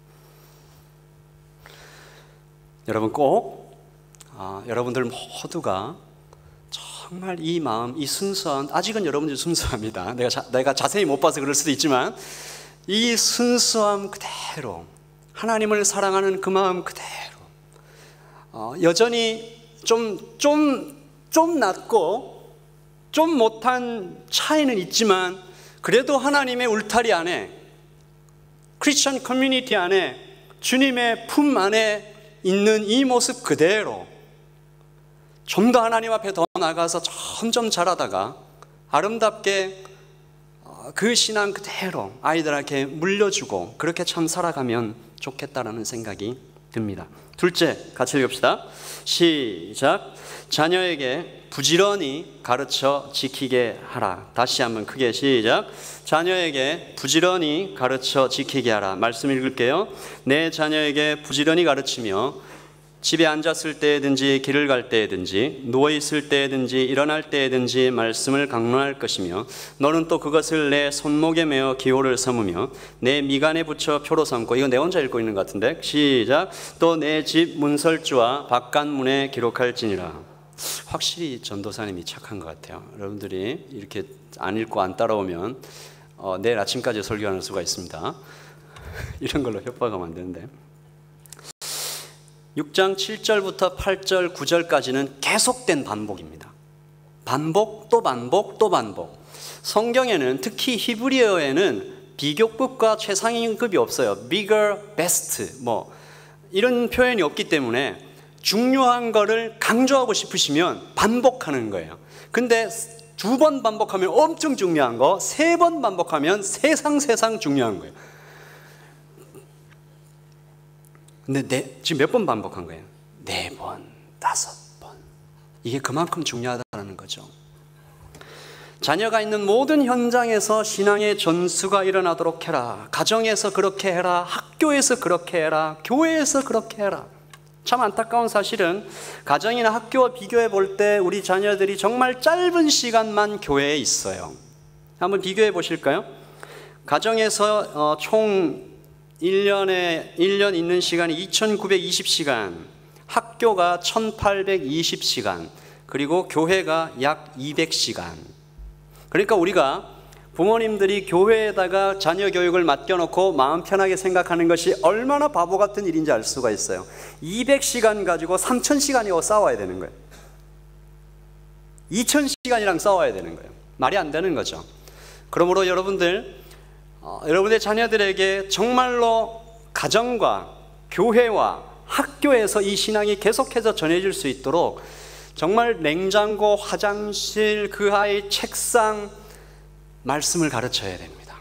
Speaker 2: 여러분 꼭 아, 여러분들 모두가 정말 이 마음, 이 순수한, 아직은 여러분들 순수합니다. 내가, 자, 내가 자세히 못 봐서 그럴 수도 있지만 이 순수함 그대로, 하나님을 사랑하는 그 마음 그대로, 어, 여전히 좀, 좀, 좀 낮고 좀 못한 차이는 있지만 그래도 하나님의 울타리 안에, 크리스천 커뮤니티 안에, 주님의 품 안에 있는 이 모습 그대로 좀 더 하나님 앞에 더 나가서 점점 자라다가 아름답게 그 신앙 그대로 아이들에게 물려주고 그렇게 참 살아가면 좋겠다라는 생각이 듭니다. 둘째, 같이 읽읍시다. 시작. 자녀에게 부지런히 가르쳐 지키게 하라. 다시 한번 크게 시작. 자녀에게 부지런히 가르쳐 지키게 하라. 말씀 읽을게요. 내 자녀에게 부지런히 가르치며 집에 앉았을 때든지 길을 갈 때든지 누워있을 때든지 일어날 때든지 말씀을 강론할 것이며 너는 또 그것을 내 손목에 메어 기호를 삼으며 내 미간에 붙여 표로 삼고, 이거 내 혼자 읽고 있는 것 같은데 시작. 또 내 집 문설주와 바깥문에 기록할지니라. 확실히 전도사님이 착한 것 같아요. 여러분들이 이렇게 안 읽고 안 따라오면 어, 내일 아침까지 설교하는 수가 있습니다. 이런 걸로 협박하면 안 되는데. 육 장 칠 절부터 팔 절, 구 절까지는 계속된 반복입니다. 반복 또 반복 또 반복. 성경에는, 특히 히브리어에는 비교급과 최상위급이 없어요. bigger, best 뭐 이런 표현이 없기 때문에 중요한 거를 강조하고 싶으시면 반복하는 거예요. 근데 두 번 반복하면 엄청 중요한 거, 세 번 반복하면 세상 세상 중요한 거예요. 근데 네, 지금 몇 번 반복한 거예요? 네 번, 다섯 번. 이게 그만큼 중요하다는 거죠. 자녀가 있는 모든 현장에서 신앙의 전수가 일어나도록 해라. 가정에서 그렇게 해라. 학교에서 그렇게 해라. 교회에서 그렇게 해라. 참 안타까운 사실은 가정이나 학교와 비교해 볼 때 우리 자녀들이 정말 짧은 시간만 교회에 있어요. 한번 비교해 보실까요? 가정에서 어, 총 일 년에 일 년 있는 시간이 이천구백이십 시간, 학교가 천팔백이십 시간, 그리고 교회가 약 이백 시간. 그러니까 우리가 부모님들이 교회에다가 자녀 교육을 맡겨놓고 마음 편하게 생각하는 것이 얼마나 바보 같은 일인지 알 수가 있어요. 이백 시간 가지고 삼천 시간이고 싸워야 되는 거예요. 이천 시간이랑 싸워야 되는 거예요. 말이 안 되는 거죠. 그러므로 여러분들, 어, 여러분의 자녀들에게 정말로 가정과 교회와 학교에서 이 신앙이 계속해서 전해질 수 있도록 정말 냉장고, 화장실, 그 아이 책상, 말씀을 가르쳐야 됩니다.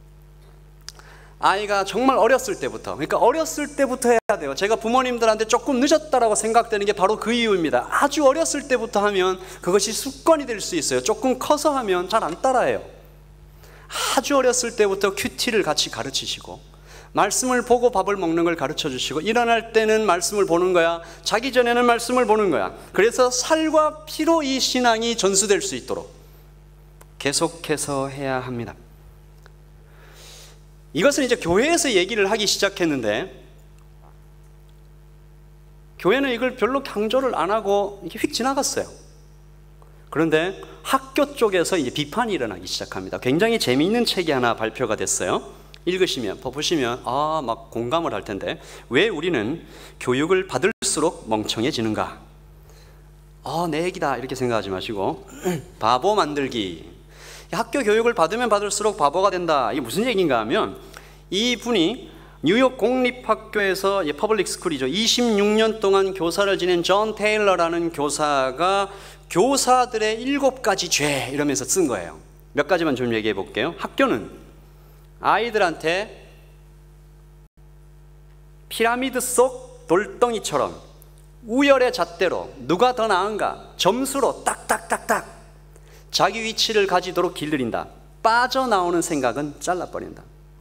Speaker 2: 아이가 정말 어렸을 때부터, 그러니까 어렸을 때부터 해야 돼요. 제가 부모님들한테 조금 늦었다라고 생각되는 게 바로 그 이유입니다. 아주 어렸을 때부터 하면 그것이 습관이 될 수 있어요. 조금 커서 하면 잘 안 따라해요. 아주 어렸을 때부터 큐티를 같이 가르치시고, 말씀을 보고 밥을 먹는 걸 가르쳐 주시고, 일어날 때는 말씀을 보는 거야, 자기 전에는 말씀을 보는 거야. 그래서 살과 피로 이 신앙이 전수될 수 있도록 계속해서 해야 합니다. 이것은 이제 교회에서 얘기를 하기 시작했는데, 교회는 이걸 별로 강조를 안 하고 이렇게 휙 지나갔어요. 그런데 학교 쪽에서 이제 비판이 일어나기 시작합니다. 굉장히 재미있는 책이 하나 발표가 됐어요. 읽으시면, 보시면 아, 막 공감을 할 텐데, 왜 우리는 교육을 받을수록 멍청해지는가? 아, 내 얘기다 이렇게 생각하지 마시고 바보 만들기. 학교 교육을 받으면 받을수록 바보가 된다. 이게 무슨 얘기인가 하면, 이분이 뉴욕 공립학교에서, 예, 퍼블릭 스쿨이죠, 이십육 년 동안 교사를 지낸 존 테일러라는 교사가 교사들의 일곱 가지 죄 이러면서 쓴 거예요. 몇 가지만 좀 얘기해 볼게요. 학교는 아이들한테 피라미드 속 돌덩이처럼 우열의 잣대로 누가 더 나은가 점수로 딱딱딱딱 자기 위치를 가지도록 길들인다. 빠져나오는 생각은 잘라버린다.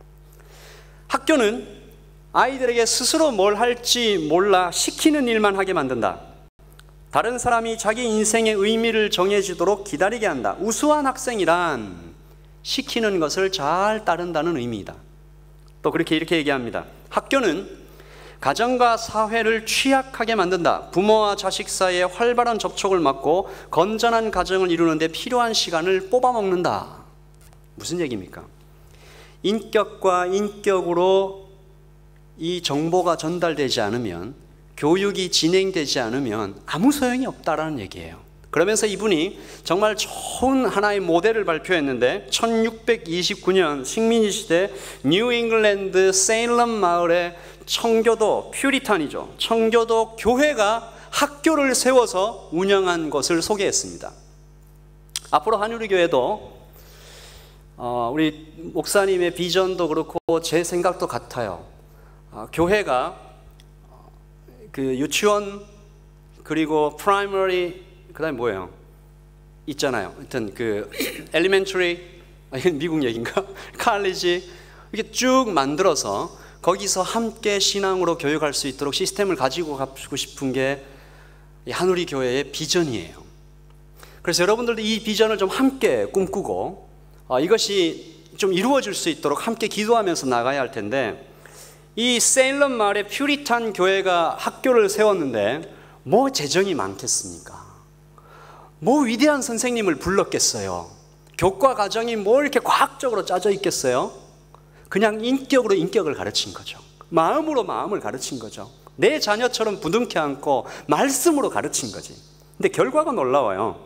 Speaker 2: 학교는 아이들에게 스스로 뭘 할지 몰라 시키는 일만 하게 만든다. 다른 사람이 자기 인생의 의미를 정해주도록 기다리게 한다. 우수한 학생이란 시키는 것을 잘 따른다는 의미이다. 또 그렇게 이렇게 얘기합니다. 학교는 가정과 사회를 취약하게 만든다. 부모와 자식 사이에 활발한 접촉을 막고 건전한 가정을 이루는 데 필요한 시간을 뽑아먹는다. 무슨 얘기입니까? 인격과 인격으로 이 정보가 전달되지 않으면, 교육이 진행되지 않으면 아무 소용이 없다라는 얘기예요. 그러면서 이분이 정말 좋은 하나의 모델을 발표했는데 천육백이십구 년 식민지 시대 뉴 잉글랜드 세일럼 마을의 청교도, 퓨리탄이죠. 청교도 교회가 학교를 세워서 운영한 것을 소개했습니다. 앞으로 한우리교회도 어, 우리 목사님의 비전도 그렇고 제 생각도 같아요. 어, 교회가 그 유치원 그리고 프라이머리 그다음에 뭐예요? 있잖아요. 하여튼 그 엘리멘터리, 아, 이건 미국 얘기인가? 칼리지 이렇게 쭉 만들어서 거기서 함께 신앙으로 교육할 수 있도록 시스템을 가지고 가고 싶은 게 한우리 교회의 비전이에요. 그래서 여러분들도 이 비전을 좀 함께 꿈꾸고 어, 이것이 좀 이루어질 수 있도록 함께 기도하면서 나가야 할 텐데, 이 세일럼 마을의 퓨리탄 교회가 학교를 세웠는데 뭐 재정이 많겠습니까? 뭐 위대한 선생님을 불렀겠어요? 교과 과정이 뭐 이렇게 과학적으로 짜져 있겠어요? 그냥 인격으로 인격을 가르친 거죠. 마음으로 마음을 가르친 거죠. 내 자녀처럼 부둥켜 안고 말씀으로 가르친 거지. 근데 결과가 놀라워요.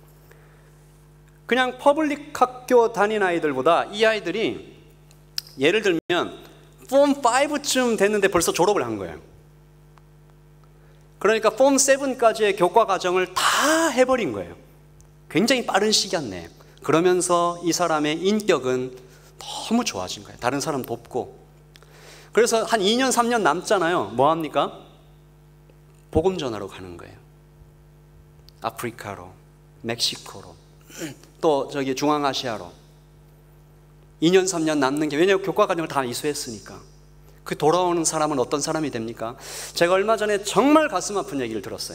Speaker 2: 그냥 퍼블릭 학교 다닌 아이들보다 이 아이들이 예를 들면 폼 파이브쯤 됐는데 벌써 졸업을 한 거예요. 그러니까 폼 세븐까지의 교과 과정을 다 해버린 거예요. 굉장히 빠른 시간 내에. 그러면서 이 사람의 인격은 너무 좋아진 거예요. 다른 사람 돕고. 그래서 한 이 년, 삼 년 남잖아요. 뭐 합니까? 복음 전하러 가는 거예요. 아프리카로, 멕시코로, 또 저기 중앙아시아로. 이 년, 삼 년 남는 게, 왜냐하면 교과 과정을 다 이수했으니까. 그 돌아오는 사람은 어떤 사람이 됩니까? 제가 얼마 전에 정말 가슴 아픈 얘기를 들었어요.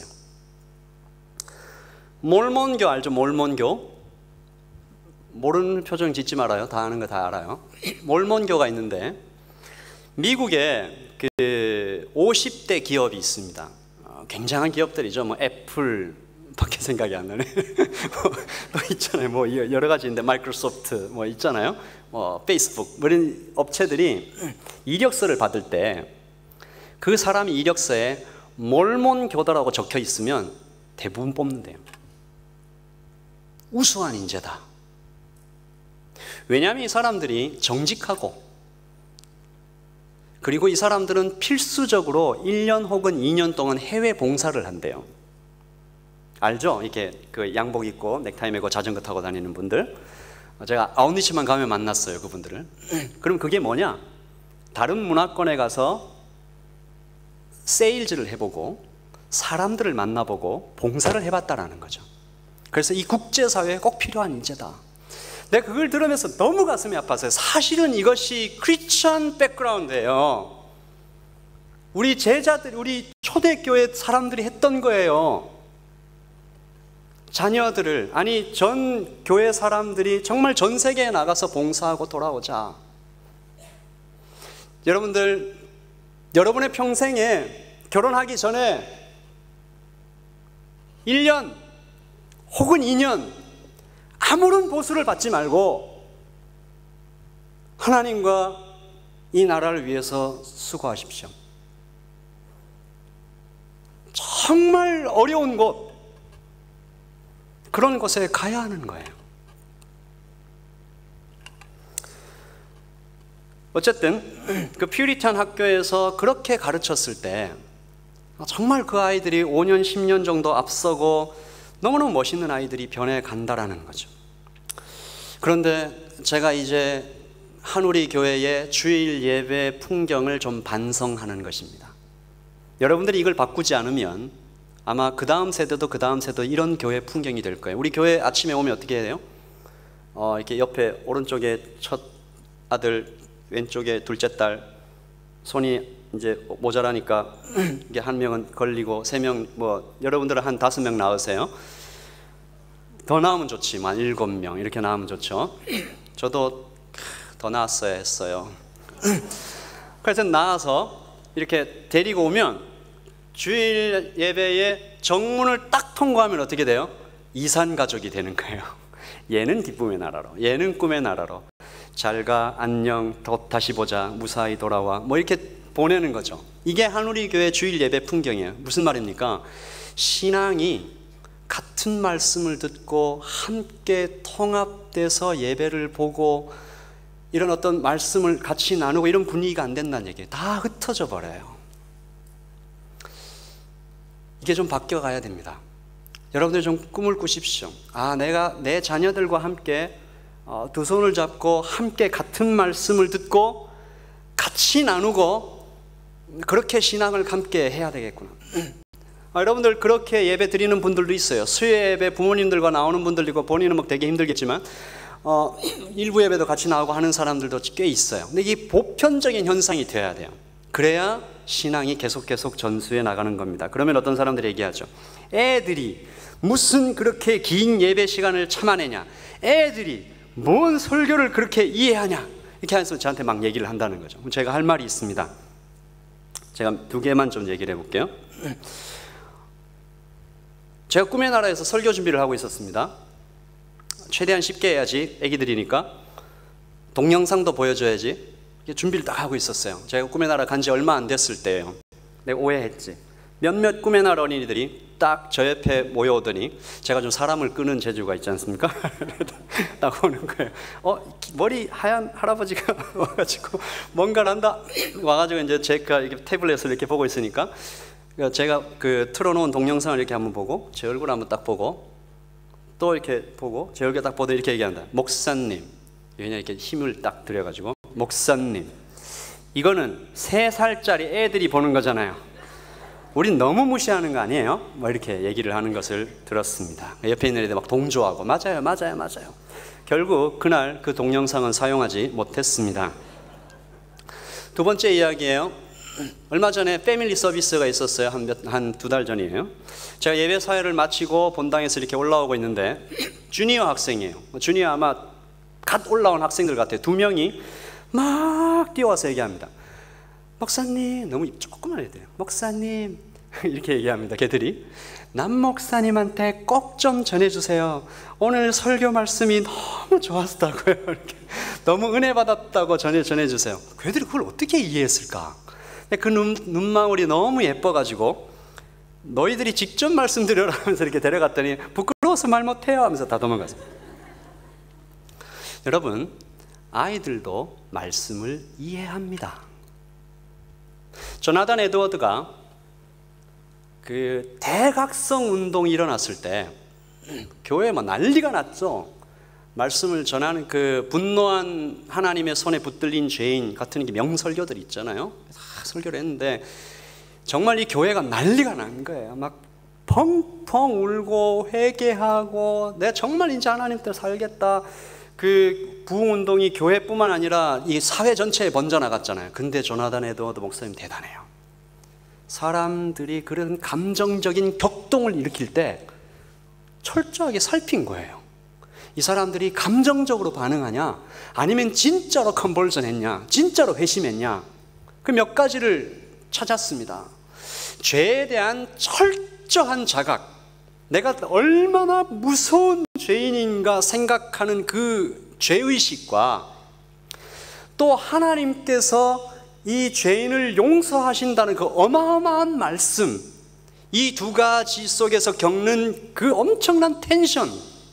Speaker 2: 몰몬교 알죠? 몰몬교? 모르는 표정 짓지 말아요. 다 아는 거 다 알아요. 몰몬교가 있는데 미국에 그 오십 대 기업이 있습니다. 어, 굉장한 기업들이죠. 뭐 애플 밖에 생각이 안 나네. 또 있잖아요. 뭐 여러 가지 있는데 마이크로소프트 뭐 있잖아요. 뭐 페이스북 뭐 이런 업체들이 이력서를 받을 때 그 사람이 이력서에 몰몬교다라고 적혀 있으면 대부분 뽑는데요. 우수한 인재다. 왜냐하면 이 사람들이 정직하고, 그리고 이 사람들은 필수적으로 일 년 혹은 이 년 동안 해외 봉사를 한대요. 알죠? 이렇게 그 양복 입고 넥타이 메고 자전거 타고 다니는 분들. 제가 아웃리치만 가면 만났어요, 그분들을. 그럼 그게 뭐냐? 다른 문화권에 가서 세일즈를 해보고 사람들을 만나보고 봉사를 해봤다라는 거죠. 그래서 이 국제사회에 꼭 필요한 인재다. 내가 그걸 들으면서 너무 가슴이 아팠어요. 사실은 이것이 크리스천 백그라운드예요. 우리 제자들, 우리 초대교회 사람들이 했던 거예요. 자녀들을, 아니 전 교회 사람들이 정말 전 세계에 나가서 봉사하고 돌아오자. 여러분들, 여러분의 평생에 결혼하기 전에 일 년 혹은 이 년 아무런 보수를 받지 말고 하나님과 이 나라를 위해서 수고하십시오. 정말 어려운 곳, 그런 곳에 가야 하는 거예요. 어쨌든 그 퓨리탄 학교에서 그렇게 가르쳤을 때 정말 그 아이들이 오 년, 십 년 정도 앞서고 너무너무 멋있는 아이들이 변해간다라는 거죠. 그런데 제가 이제 한우리 교회의 주일 예배 풍경을 좀 반성하는 것입니다. 여러분들이 이걸 바꾸지 않으면 아마 그 다음 세대도 그 다음 세대도 이런 교회 풍경이 될 거예요. 우리 교회 아침에 오면 어떻게 해요? 어, 이렇게 옆에 오른쪽에 첫 아들, 왼쪽에 둘째 딸, 손이 이제 모자라니까 이게 한 명은 걸리고 세 명, 뭐 여러분들은 한 다섯 명 낳으세요. 더 낳으면 좋지만 일곱 명 이렇게 낳으면 좋죠. 저도 더 낳았어야 했어요. 그래서 낳아서 이렇게 데리고 오면 주일 예배에 정문을 딱 통과하면 어떻게 돼요? 이산 가족이 되는 거예요. 얘는 기쁨의 나라로, 얘는 꿈의 나라로, 잘가, 안녕, 또 다시 보자, 무사히 돌아와, 뭐 이렇게 보내는 거죠. 이게 한우리 교회 주일 예배 풍경이에요. 무슨 말입니까? 신앙이 같은 말씀을 듣고 함께 통합돼서 예배를 보고 이런 어떤 말씀을 같이 나누고 이런 분위기가 안 된다는 얘기예요. 다 흩어져 버려요. 이게 좀 바뀌어가야 됩니다. 여러분들 좀 꿈을 꾸십시오. 아, 내가 내 자녀들과 함께 어, 두 손을 잡고 함께 같은 말씀을 듣고 같이 나누고 그렇게 신앙을 함께 해야 되겠구나. 아, 여러분들 그렇게 예배 드리는 분들도 있어요. 수요 예배 부모님들과 나오는 분들도 있고 본인은 뭐 되게 힘들겠지만 어, 일부 예배도 같이 나오고 하는 사람들도 꽤 있어요. 근데 이게 보편적인 현상이 되어야 돼요. 그래야 신앙이 계속 계속 전수해 나가는 겁니다. 그러면 어떤 사람들이 얘기하죠. 애들이 무슨 그렇게 긴 예배 시간을 참아내냐, 애들이 뭔 설교를 그렇게 이해하냐, 이렇게 해서 저한테 막 얘기를 한다는 거죠. 제가 할 말이 있습니다. 제가 두 개만 좀 얘기를 해볼게요. 제가 꿈의 나라에서 설교 준비를 하고 있었습니다. 최대한 쉽게 해야지, 애기들이니까 동영상도 보여줘야지, 준비를 딱 하고 있었어요. 제가 꿈의 나라 간 지 얼마 안 됐을 때예요. 내가 오해했지. 몇몇 꿈의 나라 어린이들이 딱 저 옆에 모여오더니 제가 좀 사람을 끄는 재주가 있지 않습니까? 딱 오는 거예요. 어, 머리 하얀 할아버지가 와가지고 뭔가를 한다. 와가지고 이제 제가 이렇게 태블릿을 이렇게 보고 있으니까 제가 그 틀어놓은 동영상을 이렇게 한번 보고 제 얼굴 한번 딱 보고 또 이렇게 보고 제 얼굴 딱 보더 이렇게 얘기한다. 목사님, 왜냐 이렇게 힘을 딱 들여가지고 목사님, 이거는 세 살짜리 애들이 보는 거잖아요. 우린 너무 무시하는 거 아니에요? 뭐 이렇게 얘기를 하는 것을 들었습니다. 옆에 있는 애들 막 동조하고 맞아요, 맞아요, 맞아요. 결국 그날 그 동영상은 사용하지 못했습니다. 두 번째 이야기예요. 얼마 전에 패밀리 서비스가 있었어요. 한 몇, 한 두 달 전이에요. 제가 예배 사회를 마치고 본당에서 이렇게 올라오고 있는데 주니어 학생이에요. 주니어 아마 갓 올라온 학생들 같아요. 두 명이 막 뛰어와서 얘기합니다. 목사님, 너무 조그만 애들이에요. 목사님, 이렇게 얘기합니다. 걔들이 남 목사님한테 꼭 좀 전해주세요. 오늘 설교 말씀이 너무 좋았다고요. 이렇게 너무 은혜 받았다고 전해 전해주세요. 걔들이 그걸 어떻게 이해했을까? 그 눈, 눈망울이 너무 예뻐가지고 너희들이 직접 말씀드려라 하면서 이렇게 데려갔더니 부끄러워서 말 못해요 하면서 다 도망갔어요. 여러분, 아이들도 말씀을 이해합니다. 조나단 에드워드가 그 대각성 운동이 일어났을 때 교회에 막 난리가 났죠. 말씀을 전하는 그 분노한 하나님의 손에 붙들린 죄인 같은 게 명설교들 있잖아요. 다 설교를 했는데 정말 이 교회가 난리가 난 거예요. 막 펑펑 울고 회개하고 내가 정말 이제 하나님 때문에 살겠다. 그 부흥운동이 교회뿐만 아니라 이 사회 전체에 번져나갔잖아요. 근데 조나단 에드워드 목사님 대단해요. 사람들이 그런 감정적인 격동을 일으킬 때 철저하게 살핀 거예요. 이 사람들이 감정적으로 반응하냐, 아니면 진짜로 컨버전 했냐, 진짜로 회심했냐, 그 몇 가지를 찾았습니다. 죄에 대한 철저한 자각, 내가 얼마나 무서운 죄인인가 생각하는 그 죄의식과 또 하나님께서 이 죄인을 용서하신다는 그 어마어마한 말씀, 이 두 가지 속에서 겪는 그 엄청난 텐션,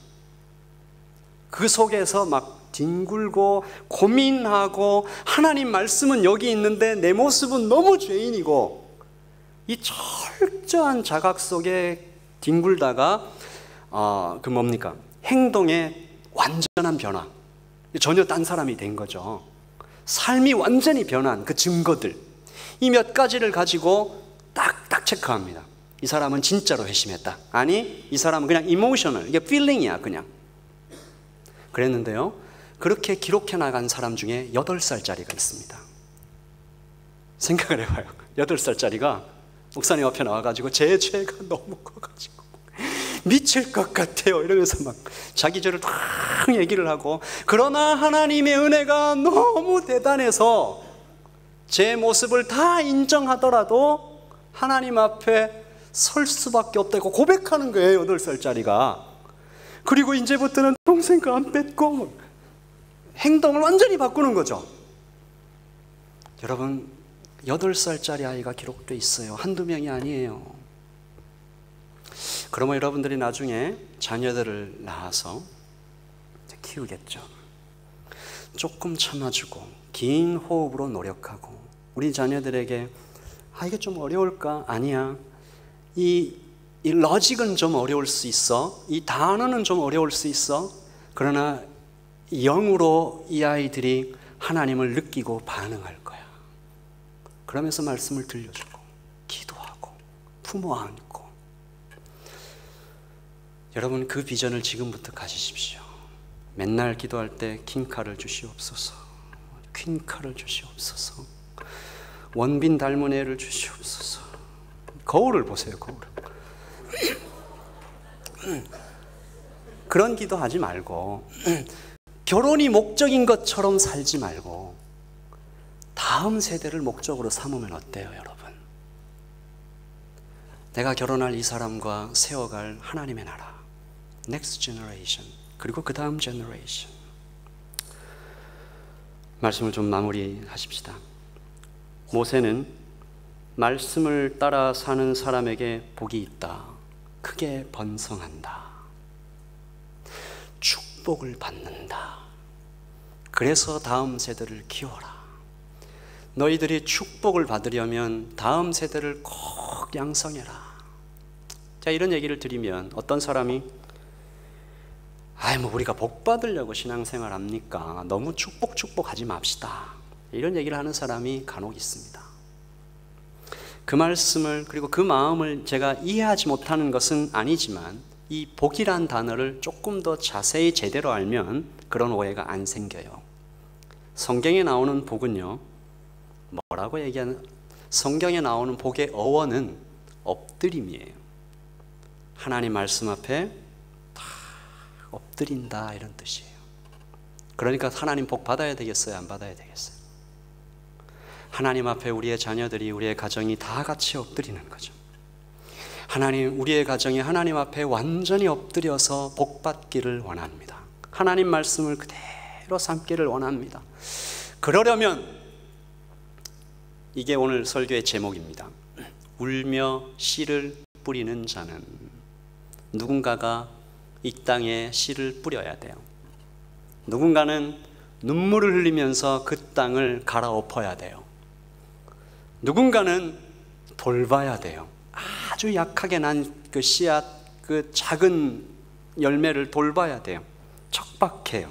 Speaker 2: 그 속에서 막 뒹굴고 고민하고 하나님 말씀은 여기 있는데 내 모습은 너무 죄인이고, 이 철저한 자각 속에 뒹굴다가 어, 그 뭡니까? 행동의 완전한 변화, 전혀 딴 사람이 된 거죠. 삶이 완전히 변한 그 증거들, 이 몇 가지를 가지고 딱딱 체크합니다. 이 사람은 진짜로 회심했다. 아니, 이 사람은 그냥 이모셔널, 이게 필링이야 그냥. 그랬는데요, 그렇게 기록해 나간 사람 중에 여덟 살짜리가 있습니다. 생각을 해봐요. 여덟 살짜리가 목사님 앞에 나와가지고 제 죄가 너무 커가지고 미칠 것 같아요 이러면서 막 자기 죄를 다 얘기를 하고, 그러나 하나님의 은혜가 너무 대단해서 제 모습을 다 인정하더라도 하나님 앞에 설 수밖에 없다고 고백하는 거예요, 여덟 살짜리가. 그리고 이제부터는 동생과 안 뺏고 행동을 완전히 바꾸는 거죠. 여러분, 여덟 살짜리 아이가 기록되어 있어요. 한두 명이 아니에요. 그러면 여러분들이 나중에 자녀들을 낳아서 키우겠죠. 조금 참아주고 긴 호흡으로 노력하고, 우리 자녀들에게 아 이게 좀 어려울까? 아니야. 이, 이 러직은 좀 어려울 수 있어. 이 단어는 좀 어려울 수 있어. 그러나 영으로 이 아이들이 하나님을 느끼고 반응할 거야. 그러면서 말씀을 들려주고 기도하고 품어 안고. 여러분, 그 비전을 지금부터 가지십시오. 맨날 기도할 때 킹카를 주시옵소서, 퀸카를 주시옵소서, 원빈 닮은 애를 주시옵소서. 거울을 보세요, 거울. 그런 기도하지 말고 결혼이 목적인 것처럼 살지 말고 다음 세대를 목적으로 삼으면 어때요, 여러분? 내가 결혼할 이 사람과 세워갈 하나님의 나라, Next generation, 그리고 그 다음 generation. 말씀을 좀 마무리하십시다. 모세는 말씀을 따라 사는 사람에게 복이 있다, 크게 번성한다, 축복을 받는다. 그래서 다음 세대를 키워라. 너희들이 축복을 받으려면 다음 세대를 꼭 양성해라. 자, 이런 얘기를 드리면 어떤 사람이 아이 뭐 우리가 복 받으려고 신앙생활 합니까? 너무 축복 축복하지 맙시다. 이런 얘기를 하는 사람이 간혹 있습니다. 그 말씀을, 그리고 그 마음을 제가 이해하지 못하는 것은 아니지만, 이 복이란 단어를 조금 더 자세히 제대로 알면 그런 오해가 안 생겨요. 성경에 나오는 복은요, 뭐라고 얘기하는, 성경에 나오는 복의 어원은 엎드림이에요. 하나님 말씀 앞에 다 엎드린다, 이런 뜻이에요. 그러니까 하나님 복 받아야 되겠어요, 안 받아야 되겠어요? 하나님 앞에 우리의 자녀들이, 우리의 가정이 다 같이 엎드리는 거죠. 하나님, 우리의 가정이 하나님 앞에 완전히 엎드려서 복 받기를 원합니다. 하나님 말씀을 그대로 삼기를 원합니다. 그러려면 이게 오늘 설교의 제목입니다. 울며 씨를 뿌리는 자는, 누군가가 이 땅에 씨를 뿌려야 돼요. 누군가는 눈물을 흘리면서 그 땅을 갈아엎어야 돼요. 누군가는 돌봐야 돼요. 아주 약하게 난 그 씨앗, 그 작은 열매를 돌봐야 돼요. 척박해요.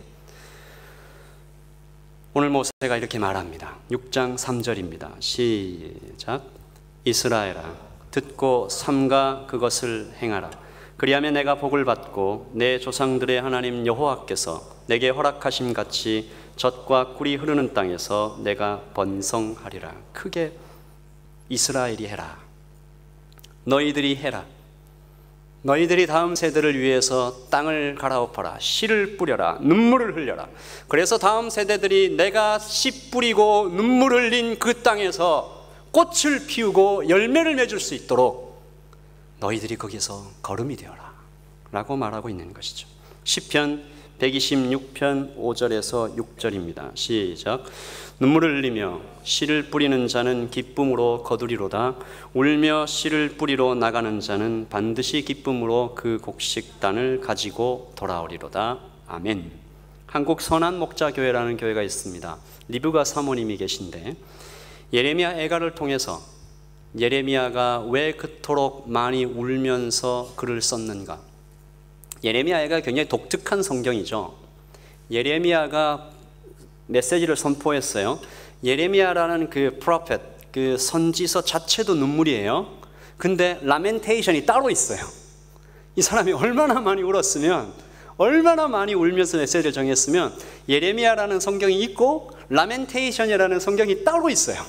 Speaker 2: 오늘 모세가 이렇게 말합니다. 육 장 삼 절입니다. 시작. 이스라엘아, 듣고 삼가 그것을 행하라. 그리하면 내가 복을 받고 내 조상들의 하나님 여호와께서 내게 허락하심 같이 젖과 꿀이 흐르는 땅에서 내가 번성하리라. 크게 이스라엘이 해라. 너희들이 해라. 너희들이 다음 세대를 위해서 땅을 갈아엎어라. 씨를 뿌려라. 눈물을 흘려라. 그래서 다음 세대들이 내가 씨 뿌리고 눈물 흘린 그 땅에서 꽃을 피우고 열매를 맺을 수 있도록 너희들이 거기서 거름이 되어라 라고 말하고 있는 것이죠. 시편 백이십육 편 오 절에서 육 절입니다. 시작. 눈물을 흘리며 씨를 뿌리는 자는 기쁨으로 거두리로다. 울며 씨를 뿌리러 나가는 자는 반드시 기쁨으로 그 곡식단을 가지고 돌아오리로다. 아멘. 한국 선한목자교회라는 교회가 있습니다. 리브가 사모님이 계신데, 예레미야 애가를 통해서 예레미야가 왜 그토록 많이 울면서 글을 썼는가. 예레미야 애가 굉장히 독특한 성경이죠. 예레미야가 메시지를 선포했어요. 예레미야라는 그 프로펫, 그 선지서 자체도 눈물이에요. 근데 라멘테이션이 따로 있어요. 이 사람이 얼마나 많이 울었으면, 얼마나 많이 울면서 메시지를 정했으면 예레미야라는 성경이 있고 라멘테이션이라는 성경이 따로 있어요.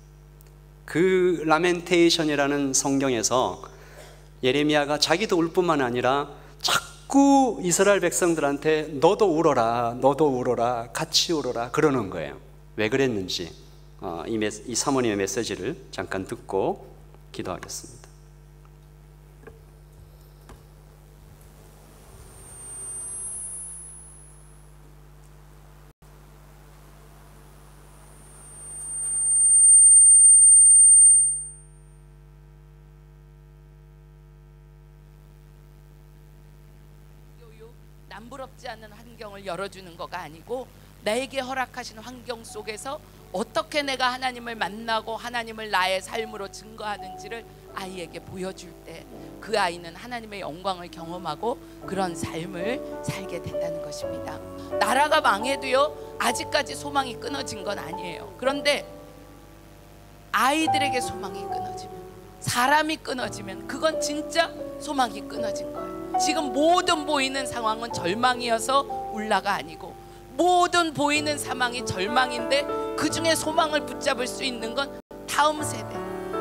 Speaker 2: 그 라멘테이션이라는 성경에서 예레미야가 자기도 울 뿐만 아니라 자꾸 이스라엘 백성들한테 너도 울어라, 너도 울어라, 같이 울어라 그러는 거예요. 왜 그랬는지 어, 이, 메, 이 사모님의 메시지를 잠깐 듣고 기도하겠습니다.
Speaker 6: 남부럽지 않은 환경을 열어주는 거가 아니고 나에게 허락하신 환경 속에서 어떻게 내가 하나님을 만나고 하나님을 나의 삶으로 증거하는지를 아이에게 보여줄 때 그 아이는 하나님의 영광을 경험하고 그런 삶을 살게 된다는 것입니다. 나라가 망해도요 아직까지 소망이 끊어진 건 아니에요. 그런데 아이들에게 소망이 끊어지면, 사람이 끊어지면 그건 진짜 소망이 끊어진 거예요. 지금 모든 보이는 상황은 절망이어서 울라가 아니고, 모든 보이는 상황이 절망인데 그 중에 소망을 붙잡을 수 있는 건 다음 세대,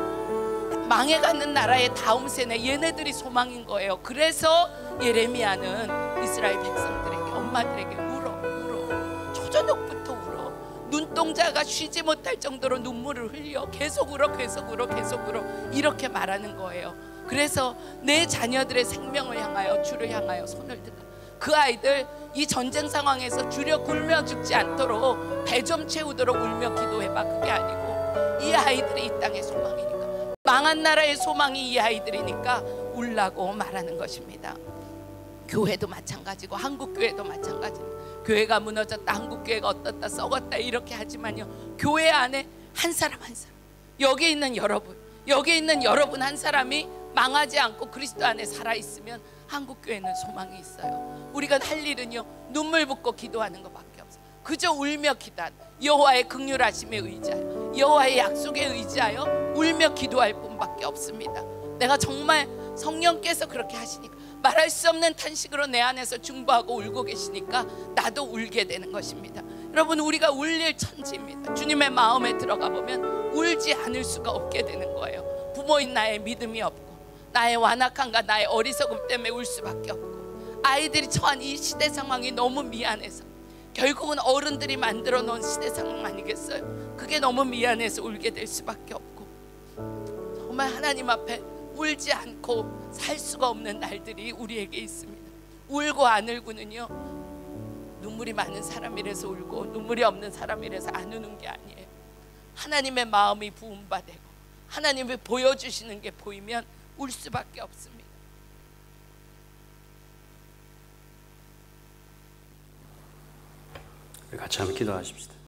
Speaker 6: 망해가는 나라의 다음 세대, 얘네들이 소망인 거예요. 그래서 예레미야는 이스라엘 백성들에게, 엄마들에게 울어 울어 초저녁부터 울어. 눈동자가 쉬지 못할 정도로 눈물을 흘려 계속 울어 계속 울어 계속 울어 이렇게 말하는 거예요. 그래서 내 자녀들의 생명을 향하여, 주를 향하여 손을 들라. 그 아이들 이 전쟁 상황에서 주려 굶어 죽지 않도록 배 좀 채우도록 울며 기도해봐. 그게 아니고 이 아이들이 이 땅의 소망이니까, 망한 나라의 소망이 이 아이들이니까 울라고 말하는 것입니다. 교회도 마찬가지고 한국교회도 마찬가지입니다. 교회가 무너졌다, 한국교회가 어떻다, 썩었다 이렇게 하지만요, 교회 안에 한 사람 한 사람, 여기 있는 여러분, 여기 있는 여러분 한 사람이 망하지 않고 그리스도 안에 살아있으면 한국교회는 소망이 있어요. 우리가 할 일은요 눈물 붓고 기도하는 것밖에 없어요. 그저 울며 기도하는, 여호와의 긍휼하심에 의지하여, 여호와의 약속에 의지하여 울며 기도할 뿐밖에 없습니다. 내가 정말 성령께서 그렇게 하시니까, 말할 수 없는 탄식으로 내 안에서 중보하고 울고 계시니까 나도 울게 되는 것입니다. 여러분, 우리가 울릴 천지입니다. 주님의 마음에 들어가 보면 울지 않을 수가 없게 되는 거예요. 부모인 나의 믿음이 없고, 나의 완악함과 나의 어리석음 때문에 울 수밖에 없고, 아이들이 처한 이 시대 상황이 너무 미안해서, 결국은 어른들이 만들어 놓은 시대 상황 아니겠어요? 그게 너무 미안해서 울게 될 수밖에 없고, 정말 하나님 앞에 울지 않고 살 수가 없는 날들이 우리에게 있습니다. 울고 안 울고는요, 눈물이 많은 사람이라서 울고 눈물이 없는 사람이라서 안 우는 게 아니에요. 하나님의 마음이 부음바 되고 하나님이 보여주시는 게 보이면 울 수밖에 없습니다.
Speaker 2: 같이 한번 기도하십시다.